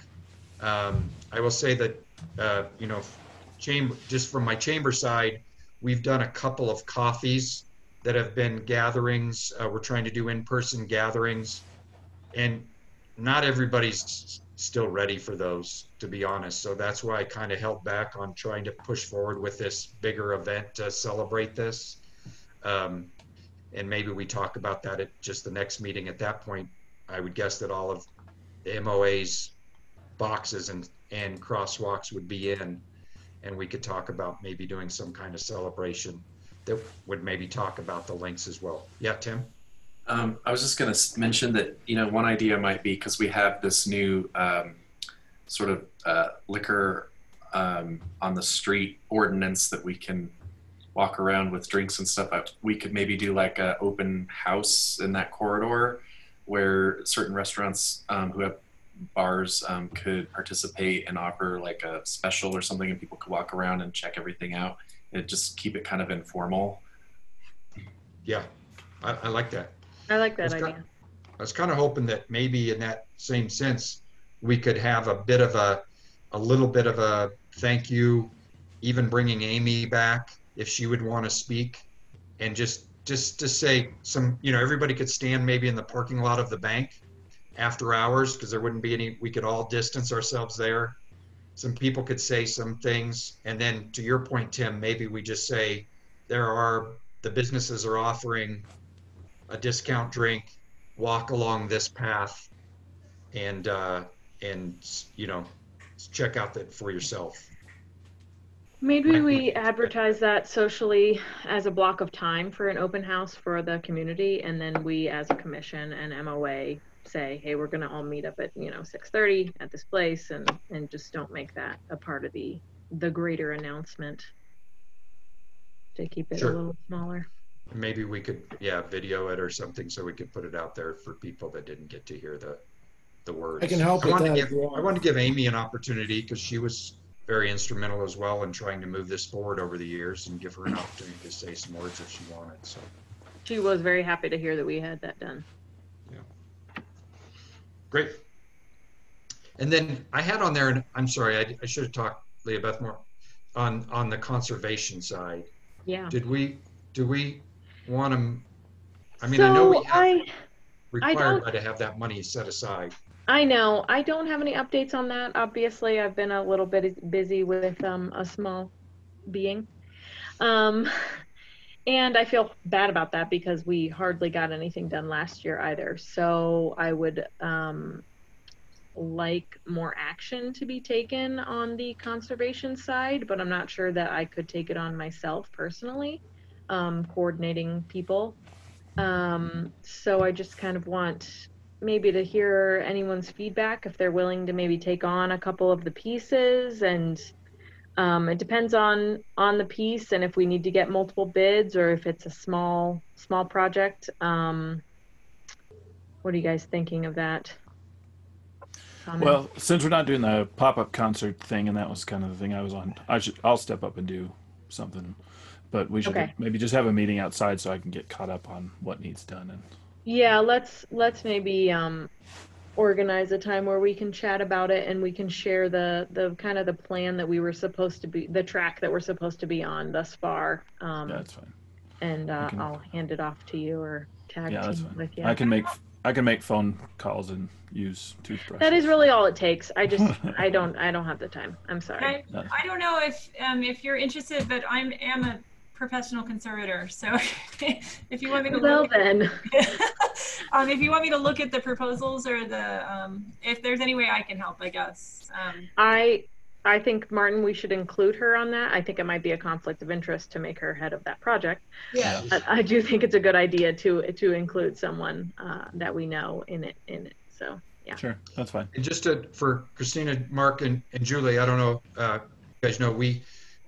S2: Um, I will say that, uh, you know, chamber, just from my chamber side, we've done a couple of coffees that have been gatherings. Uh, we're trying to do in-person gatherings, and not everybody's still ready for those, to be honest. So that's why I kind of held back on trying to push forward with this bigger event to celebrate this. Um, and maybe we talk about that at just the next meeting. At that point, I would guess that all of the M O A's boxes and, and crosswalks would be in, and we could talk about maybe doing some kind of celebration that would maybe talk about the links as well. Yeah, Tim?
S7: Um, I was just going to mention that, you know, one idea might be, because we have this new um, sort of uh, liquor um, on the street ordinance that we can walk around with drinks and stuff. We could maybe do like an open house in that corridor where certain restaurants um, who have bars um, could participate and offer like a special or something, and people could walk around and check everything out and just keep it kind of informal.
S2: Yeah, I, I like that.
S6: I like that
S2: It's
S6: idea.
S2: got- I was kind of hoping that maybe in that same sense, we could have a bit of a, a little bit of a thank you, even bringing Amy back if she would want to speak, and just, just to say some, you know, everybody could stand maybe in the parking lot of the bank after hours, because there wouldn't be any, we could all distance ourselves there. Some people could say some things. And then to your point, Tim, maybe we just say there are, the businesses are offering a discount drink, walk along this path, and uh, and you know, check out that for yourself.
S6: Maybe
S2: Might
S6: we
S2: be-
S6: advertise that socially as a block of time for an open house for the community, and then we as a commission and M O A say, hey, we're gonna all meet up at, you know, six thirty at this place, and and just don't make that a part of the the greater announcement. to keep it
S2: Sure.
S6: a little smaller.
S2: Maybe we could, yeah, video it or something so we could put it out there for people that didn't get to hear the, the words.
S5: I can help
S2: I
S5: with
S2: wanted
S5: that
S2: to
S5: if
S2: give,
S5: you want.
S2: I wanted to give Amy an opportunity because she was very instrumental as well in trying to move this forward over the years, and give her an opportunity to say some words if she wanted. So,
S6: She was very happy to hear that we had that done.
S2: great. And then I had on there, and I'm sorry, I, I should have talked, Leah Beth, more on, on the conservation side.
S6: Yeah.
S2: Did we, do we want to, I mean, I know we
S6: So
S2: have
S6: I,
S2: required
S6: don't-
S2: by to have that money set aside.
S6: I know. I don't have any updates on that. Obviously, I've been a little bit busy with um, a small being. Um, and I feel bad about that because we hardly got anything done last year either. So I would um, like more action to be taken on the conservation side, but I'm not sure that I could take it on myself personally, um, coordinating people. Um, so I just kind of want maybe to hear anyone's feedback if they're willing to maybe take on a couple of the pieces, and um, it depends on on the piece and if we need to get multiple bids or if it's a small small project. Um, what are you guys thinking of that? Comments?
S3: Well, since we're not doing the pop-up concert thing, and that was kind of the thing I was on, I should I'll step up and do something, but we should
S6: Okay.
S3: maybe just have a meeting outside so I can get caught up on what needs done. And
S6: Yeah, let's let's maybe um, organize a time where we can chat about it and we can share the the kind of the plan that we were supposed to be, the track that we're supposed to be on thus far. Um,
S3: yeah, that's fine.
S6: and uh,
S3: can-
S6: I'll hand it off to you or tag
S3: Yeah, that's
S6: team
S3: fine.
S6: with you.
S3: I can make I can make phone calls and use toothbrushes.
S6: That is really all it takes. I just I don't I don't have the time. I'm sorry.
S8: I, I don't know if um, if you're interested, but I'm am a professional conservator. So if you want me to
S6: Well
S8: look at,
S6: then,
S8: um, if you want me to look at the proposals or the um, if there's any way I can help, I guess. Um,
S6: I I think Martin, we should include her on that. I think it might be a conflict of interest to make her head of that project.
S8: yeah.
S6: But I do think it's a good idea to to include someone uh, that we know in it in it. So yeah.
S3: Sure, that's fine.
S2: And just to, for Christina, Mark, and, and Julie, I don't know, uh, you guys know, we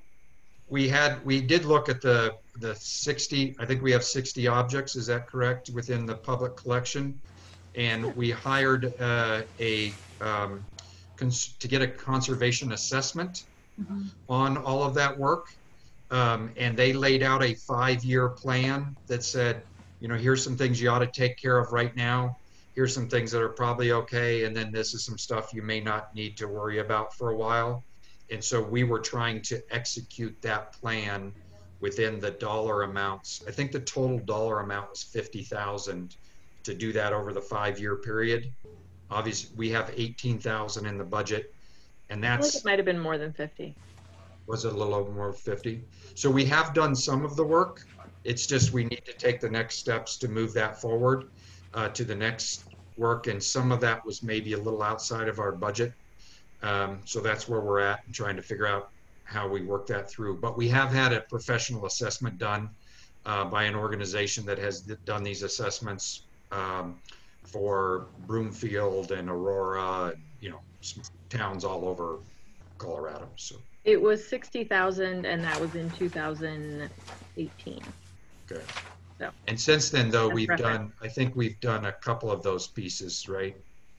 S2: we had we did look at the the sixty. I think we have sixty objects. Is that correct within the public collection? And we hired uh, a um, cons- to get a conservation assessment on all of that work, um, and they laid out a five-year plan that said, you know, here's some things you ought to take care of right now. Here's some things that are probably okay, and then this is some stuff you may not need to worry about for a while. And so we were trying to execute that plan within the dollar amounts. I think the total dollar amount was fifty thousand to do that over the five-year period. Obviously, we have eighteen thousand in the budget, and
S6: I feel like
S2: that's,
S6: it might have been more than fifty.
S2: was it a little over more fifty? So we have done some of the work. It's just we need to take the next steps to move that forward uh, to the next work, and some of that was maybe a little outside of our budget. Um, so that's where we're at and trying to figure out how we work that through. But we have had a professional assessment done uh, by an organization that has done these assessments um, for Broomfield and Aurora, you know, some towns all over Colorado. So,
S6: It was sixty thousand, and that was in two thousand eighteen.
S2: okay.
S6: So.
S2: And since then, though,
S6: That's
S2: we've
S6: record.
S2: done, I think we've done a couple of those pieces, right?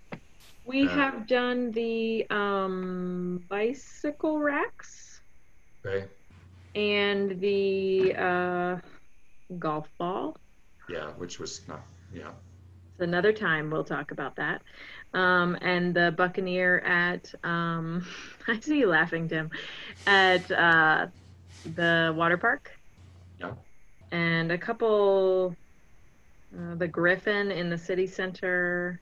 S6: We
S2: Uh,
S6: have done the um, bicycle racks
S2: Okay.
S6: and the uh, golf ball.
S2: Yeah, which was not, yeah.
S6: Another time we'll talk about that. Um, and the Buccaneer at, um, I see you laughing, Tim, at uh, the water park.
S2: Yeah.
S6: And a couple, uh, the Griffin in the city center.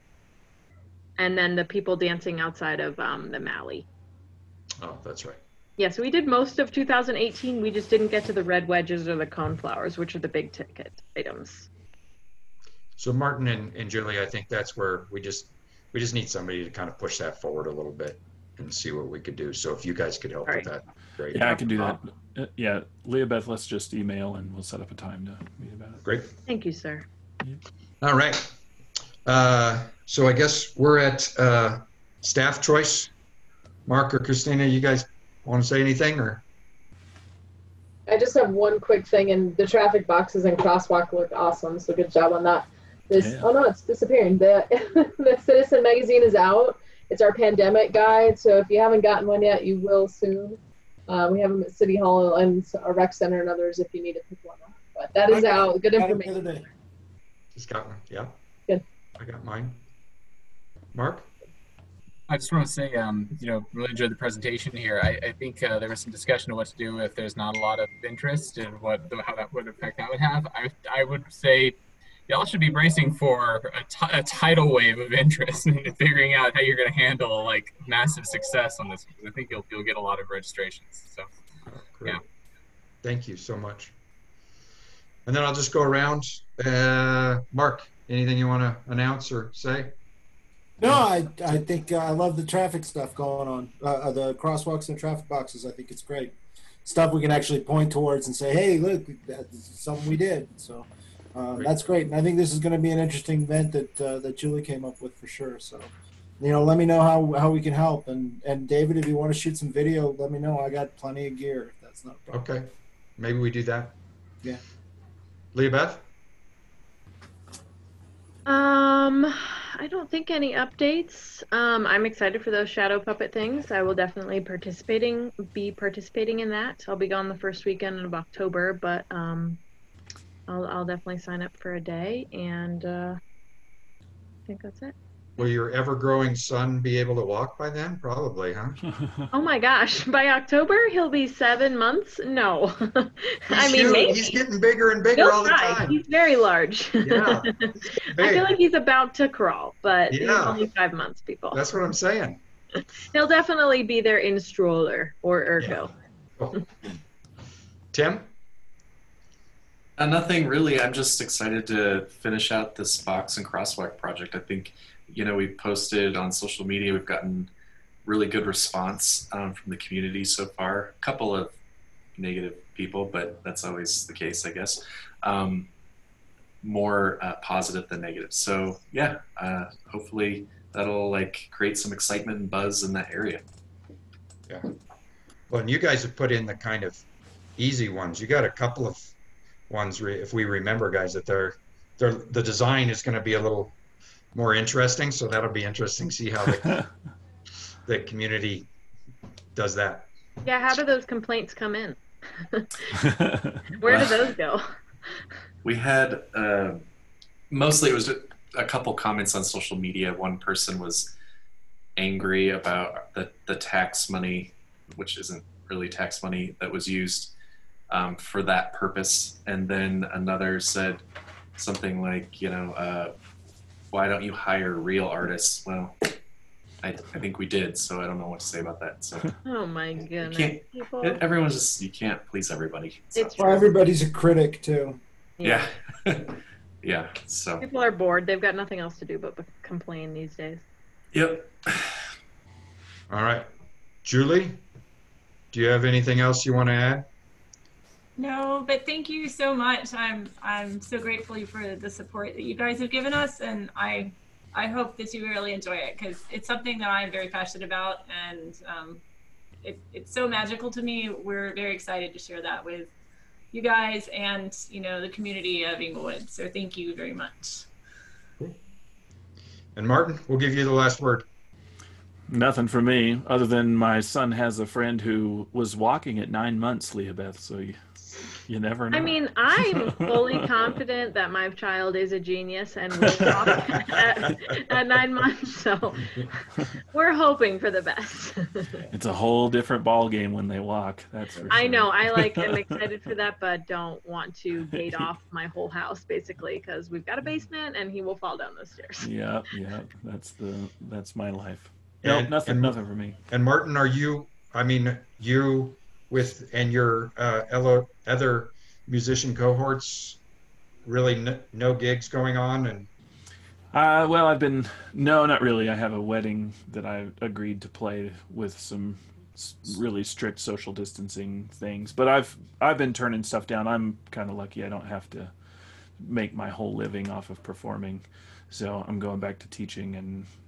S6: And then the people dancing outside of um, the Malley.
S2: Oh, that's right.
S6: Yeah, so we did most of two thousand eighteen. We just didn't get to the red wedges or the cone flowers, which are the big ticket items.
S2: So Martin and, and Julie, I think that's where we just, we just need somebody to kind of push that forward a little bit and see what we could do. So if you guys could help
S6: All
S2: with that, great.
S3: Yeah, I can do that. Uh, yeah, Leah Beth, let's just email and we'll set up a time to meet about it.
S2: Great.
S6: Thank you, sir.
S2: All right. Uh, so I guess we're at uh, staff choice. Mark or Christina, you guys want to say anything or?
S10: I just have one quick thing, and the traffic boxes and crosswalk look awesome, so good job on that. This
S3: Yeah.
S10: Oh no, it's disappearing. The the Citizen magazine is out. It's our pandemic guide, so if you haven't gotten one yet, you will soon. Uh, we have them at City Hall and a rec center and others if you need to pick one up. But that is
S5: I got-
S10: out. Good
S5: got it the
S10: information.
S5: other day.
S2: Just got one. Yeah.
S10: Good.
S2: I got mine. Mark?
S11: I just want to say, um, you know, really enjoyed the presentation here. I, I think uh, there was some discussion of what to do if there's not a lot of interest and what how that would effect that would have. I I would say y'all should be bracing for a, t- a tidal wave of interest and figuring out how you're going to handle like massive success on this, because I think you'll you'll get a lot of registrations. So
S2: Great.
S11: yeah.
S2: Thank you so much. And then I'll just go around. Uh, Mark, anything you want to announce or say?
S5: No, I I think uh, I love the traffic stuff going on. Uh, uh, the crosswalks and traffic boxes. I think it's great stuff. We can actually point towards and say, "Hey, look, that's something we did." So uh,
S2: Great.
S5: that's great. And I think this is going to be an interesting event that uh, that Julie came up with for sure. So you know, let me know how how we can help. And and David, if you want to shoot some video, let me know. I got plenty of gear. That's not a problem.
S2: Okay. Maybe we do that.
S5: Yeah.
S2: Leah Beth?
S6: Um, I don't think any updates. Um, I'm excited for those shadow puppet things. I will definitely participating, be participating in that. I'll be gone the first weekend of October, but um, I'll I'll definitely sign up for a day, and uh, I think that's it.
S2: Will your ever-growing son be able to walk by then? Probably, huh?
S6: Oh my gosh! By October he'll be seven months. No, I
S2: He's
S6: mean
S2: huge.
S6: maybe.
S2: He's getting bigger and bigger
S6: He'll
S2: all the
S6: try.
S2: time.
S6: He's very large.
S2: Yeah.
S6: I
S2: Big.
S6: feel like he's about to crawl, but he's
S2: Yeah.
S6: only five months, people.
S2: That's what I'm saying.
S6: He'll definitely be there in stroller or ergo.
S2: Cool. Tim?
S7: Uh, nothing really. I'm just excited to finish out this box and crosswalk project. I think, you know, we've posted on social media. We've gotten really good response um, from the community so far. A couple of negative people, but that's always the case, I guess. Um, more uh, positive than negative. So yeah, uh, hopefully that'll like create some excitement and buzz in that area.
S2: Yeah. Well, and you guys have put in the kind of easy ones. You got a couple of ones, re- if we remember, guys, that they're, they're the design is going to be a little more interesting. So that'll be interesting to see how the, the community does that.
S6: Yeah, how do those complaints come in? Where do those go?
S7: We had uh, mostly it was a, a couple comments on social media. One person was angry about the, the tax money, which isn't really tax money, that was used um, for that purpose. And then another said something like, you know, uh, why don't you hire real artists? Well, I, I think we did, so I don't know what to say about that. So
S6: Oh my
S7: you
S6: goodness.
S7: can't,
S6: People.
S7: everyone's just, you can't please everybody. So,
S6: It's
S5: Well, everybody's a critic too.
S7: yeah. Yeah, so,
S6: People are bored. They've got nothing else to do but complain these days.
S7: yep.
S2: All right. Julie, do you have anything else you want to add?
S8: No, but thank you so much. I'm I'm so grateful for the support that you guys have given us, and I I hope that you really enjoy it, because it's something that I'm very passionate about, and um, it, it's so magical to me. We're very excited to share that with you guys and, you know, the community of Inglewood. So thank you very much.
S2: And Martin, we'll give you the last word.
S3: Nothing for me, other than my son has a friend who was walking at nine months, Leah Beth, so you, you never know.
S6: I mean, I'm fully confident that my child is a genius and will walk at, at nine months, so we're hoping for the best.
S3: It's a whole different ball game when they walk, that's for sure.
S6: I know, I like, am excited for that, but don't want to gate off my whole house, basically, because we've got a basement and he will fall down those stairs.
S3: Yeah, yeah, that's the that's my life. No,
S2: And-
S3: nothing,
S2: and-
S3: nothing for me.
S2: And Martin, are you, I mean, you with, and your uh, elo- other musician cohorts, really n- no gigs going on? And
S3: Uh, well, I've been, no, not really. I have a wedding that I agreed to play with some s- really strict social distancing things, but I've, I've been turning stuff down. I'm kind of lucky. I don't have to make my whole living off of performing. So I'm going back to teaching and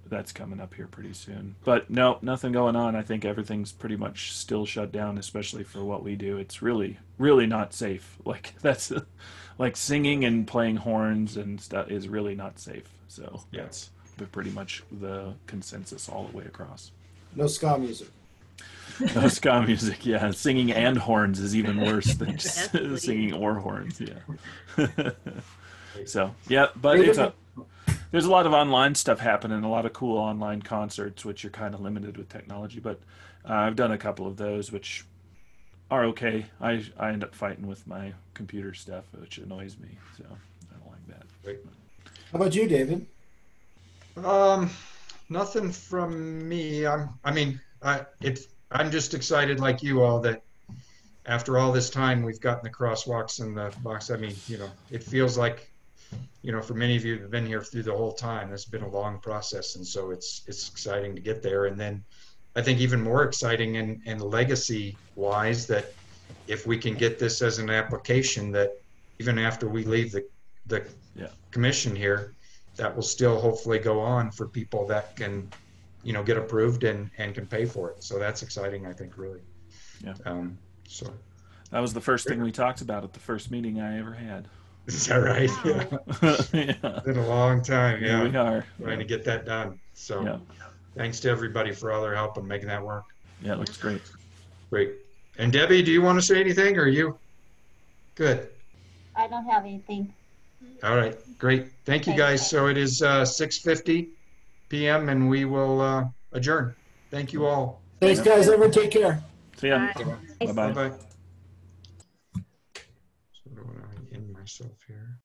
S3: that's coming up here pretty soon. But no, nothing going on. I think everything's pretty much still shut down, especially for what we do. It's really, really not safe. Like that's like singing and playing horns and stuff is really not safe. So
S2: Yeah.
S3: that's pretty much the consensus all the way across.
S5: No ska music.
S3: No ska music, yeah. Singing and horns is even worse than just
S6: Definitely.
S3: singing or horns, yeah. So yeah, but it's a there's a lot of online stuff happening, a lot of cool online concerts, which are kind of limited with technology. But uh, I've done a couple of those, which are okay. I I end up fighting with my computer stuff, which annoys me. So I don't like that.
S2: Great.
S5: How about you, David?
S2: Um, nothing from me. I'm. I mean, I it's. I'm just excited, like you all, that after all this time we've gotten the crosswalks and the box. I mean, you know, it feels like, you know, for many of you who've been here through the whole time, it's been a long process, and so it's it's exciting to get there. And then, I think even more exciting and and legacy wise, that if we can get this as an application, that even after we leave the the
S3: Yeah.
S2: commission here, that will still hopefully go on for people that can, you know, get approved and, and can pay for it. So that's exciting, I think, really.
S3: Yeah.
S2: Um, so.
S3: That was the first thing we talked about at the first meeting I ever had.
S2: Is that right? Yeah.
S3: Yeah.
S2: It's been a long time.
S3: Here
S2: Yeah.
S3: we are.
S2: Trying to get that done. So
S3: Yeah.
S2: thanks to everybody for all their help in making that work.
S3: Yeah, it looks great.
S2: Great. And Debbie, do you want to say anything, or you? Good.
S1: I don't have anything.
S2: All right. Great. Thank you, guys. So it is uh, six fifty p m and we will uh, adjourn. Thank you all.
S5: Thanks, guys. Everyone, take care.
S3: See ya.
S6: Bye.
S3: Bye-bye.
S2: Bye-bye. So do I end myself here?